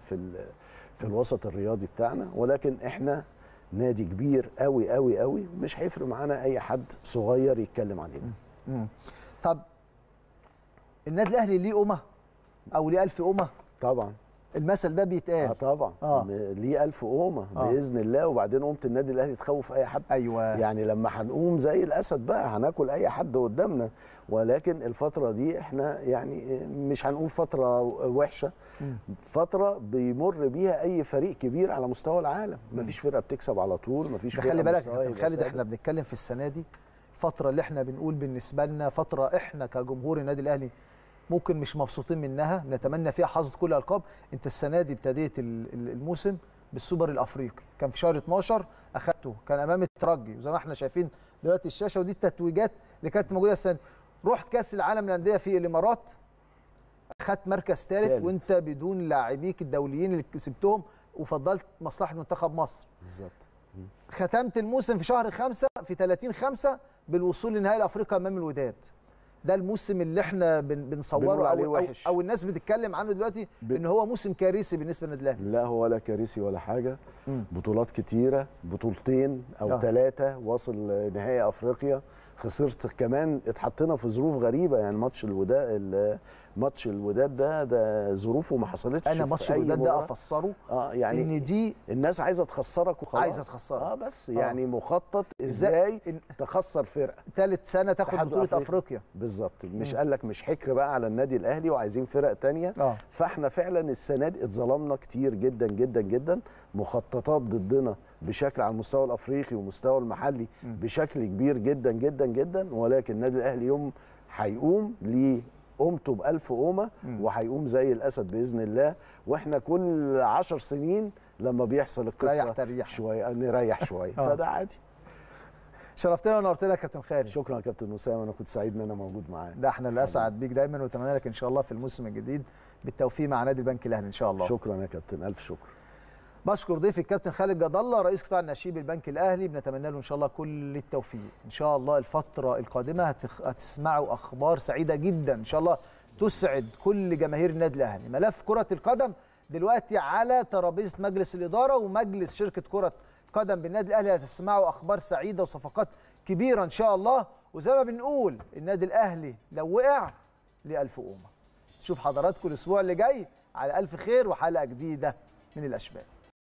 في الوسط الرياضي بتاعنا. ولكن احنا نادي كبير قوي قوي قوي، مش هيفرق معانا اي حد صغير يتكلم علينا. طب النادي الاهلي ليه امه او ليه 1000 امه؟ طبعا المثل ده بيتقال. طبعا ليه 1000 قومه باذن الله. وبعدين قومه النادي الاهلي تخوف اي حد. ايوه، يعني لما هنقوم زي الاسد بقى هناكل اي حد قدامنا. ولكن الفتره دي احنا يعني مش هنقول فتره وحشه، فتره بيمر بيها اي فريق كبير على مستوى العالم. مفيش فرقه بتكسب على طول، مفيش فرقه. خلي بالك يا خالد، احنا بنتكلم في السنه دي، الفتره اللي احنا بنقول بالنسبه لنا فتره احنا كجمهور النادي الاهلي ممكن مش مبسوطين منها، نتمنى فيها حصد كل الالقاب. انت السنه دي ابتديت الموسم بالسوبر الافريقي، كان في شهر 12 اخدته، كان امام الترجي، وزي ما احنا شايفين دلوقتي الشاشه، ودي التتويجات اللي كانت موجوده السنه دي. رحت كاس العالم للانديه في الامارات، اخدت مركز ثالث وانت بدون لاعبيك الدوليين اللي كسبتهم، وفضلت مصلحه منتخب مصر. بالظبط. ختمت الموسم في شهر 5 في 30/5 بالوصول لنهائي الافريقيا امام الوداد. ده الموسم اللي احنا بنصوره أو الناس بتتكلم عنه دلوقتي ان هو موسم كارثي بالنسبه للنادي الاهلي. لا، هو ولا كارثي ولا حاجه. بطولات كتيره، بطولتين او 3، واصل نهائي افريقيا، خسرت كمان، اتحطينا في ظروف غريبه. يعني ماتش الوداد ده ظروفه ما حصلتش. انا ماتش الوداد ده افسره يعني ان دي الناس عايزه تخسرك وخلاص، عايزه تخسرك بس يعني مخطط ازاي تخسر فرقه ثالث سنه تاخد بطوله افريقيا. بالظبط. مش قال لك مش حكر بقى على النادي الاهلي وعايزين فرق تانية. فاحنا فعلا السنه دي اتظلمنا كتير جدا جدا جدا، مخططات ضدنا بشكل على المستوى الافريقي والمستوى المحلي بشكل كبير جدا جدا جدا. ولكن النادي الاهلي هيقوم ليه قومته ب1000 قومه، وهيقوم زي الاسد باذن الله. واحنا كل 10 سنين لما بيحصل القصه شويه نريح شويه فده عادي. شرفتنا ونورتنا يا كابتن خالد. شكرا يا كابتن اسامه، انا كنت سعيد ان انا موجود معاك. ده احنا اللي اسعد بيك دايما، واتمنى لك ان شاء الله في الموسم الجديد بالتوفيق مع نادي البنك الاهلي ان شاء الله. شكرا يا كابتن، الف شكر. بشكر ضيفي الكابتن خالد جد الله رئيس قطاع الناشئين بالبنك الاهلي، بنتمنى له ان شاء الله كل التوفيق. ان شاء الله الفتره القادمه هتسمعوا اخبار سعيده جدا ان شاء الله تسعد كل جماهير النادي الاهلي. ملف كره القدم دلوقتي على ترابيزه مجلس الاداره ومجلس شركه كره قدم بالنادي الاهلي، هتسمعوا اخبار سعيده وصفقات كبيره ان شاء الله. وزي ما بنقول النادي الاهلي لو وقع ليه 1000 قومه. نشوف حضراتكم الاسبوع اللي جاي على الف خير وحلقه جديده من الاشبال.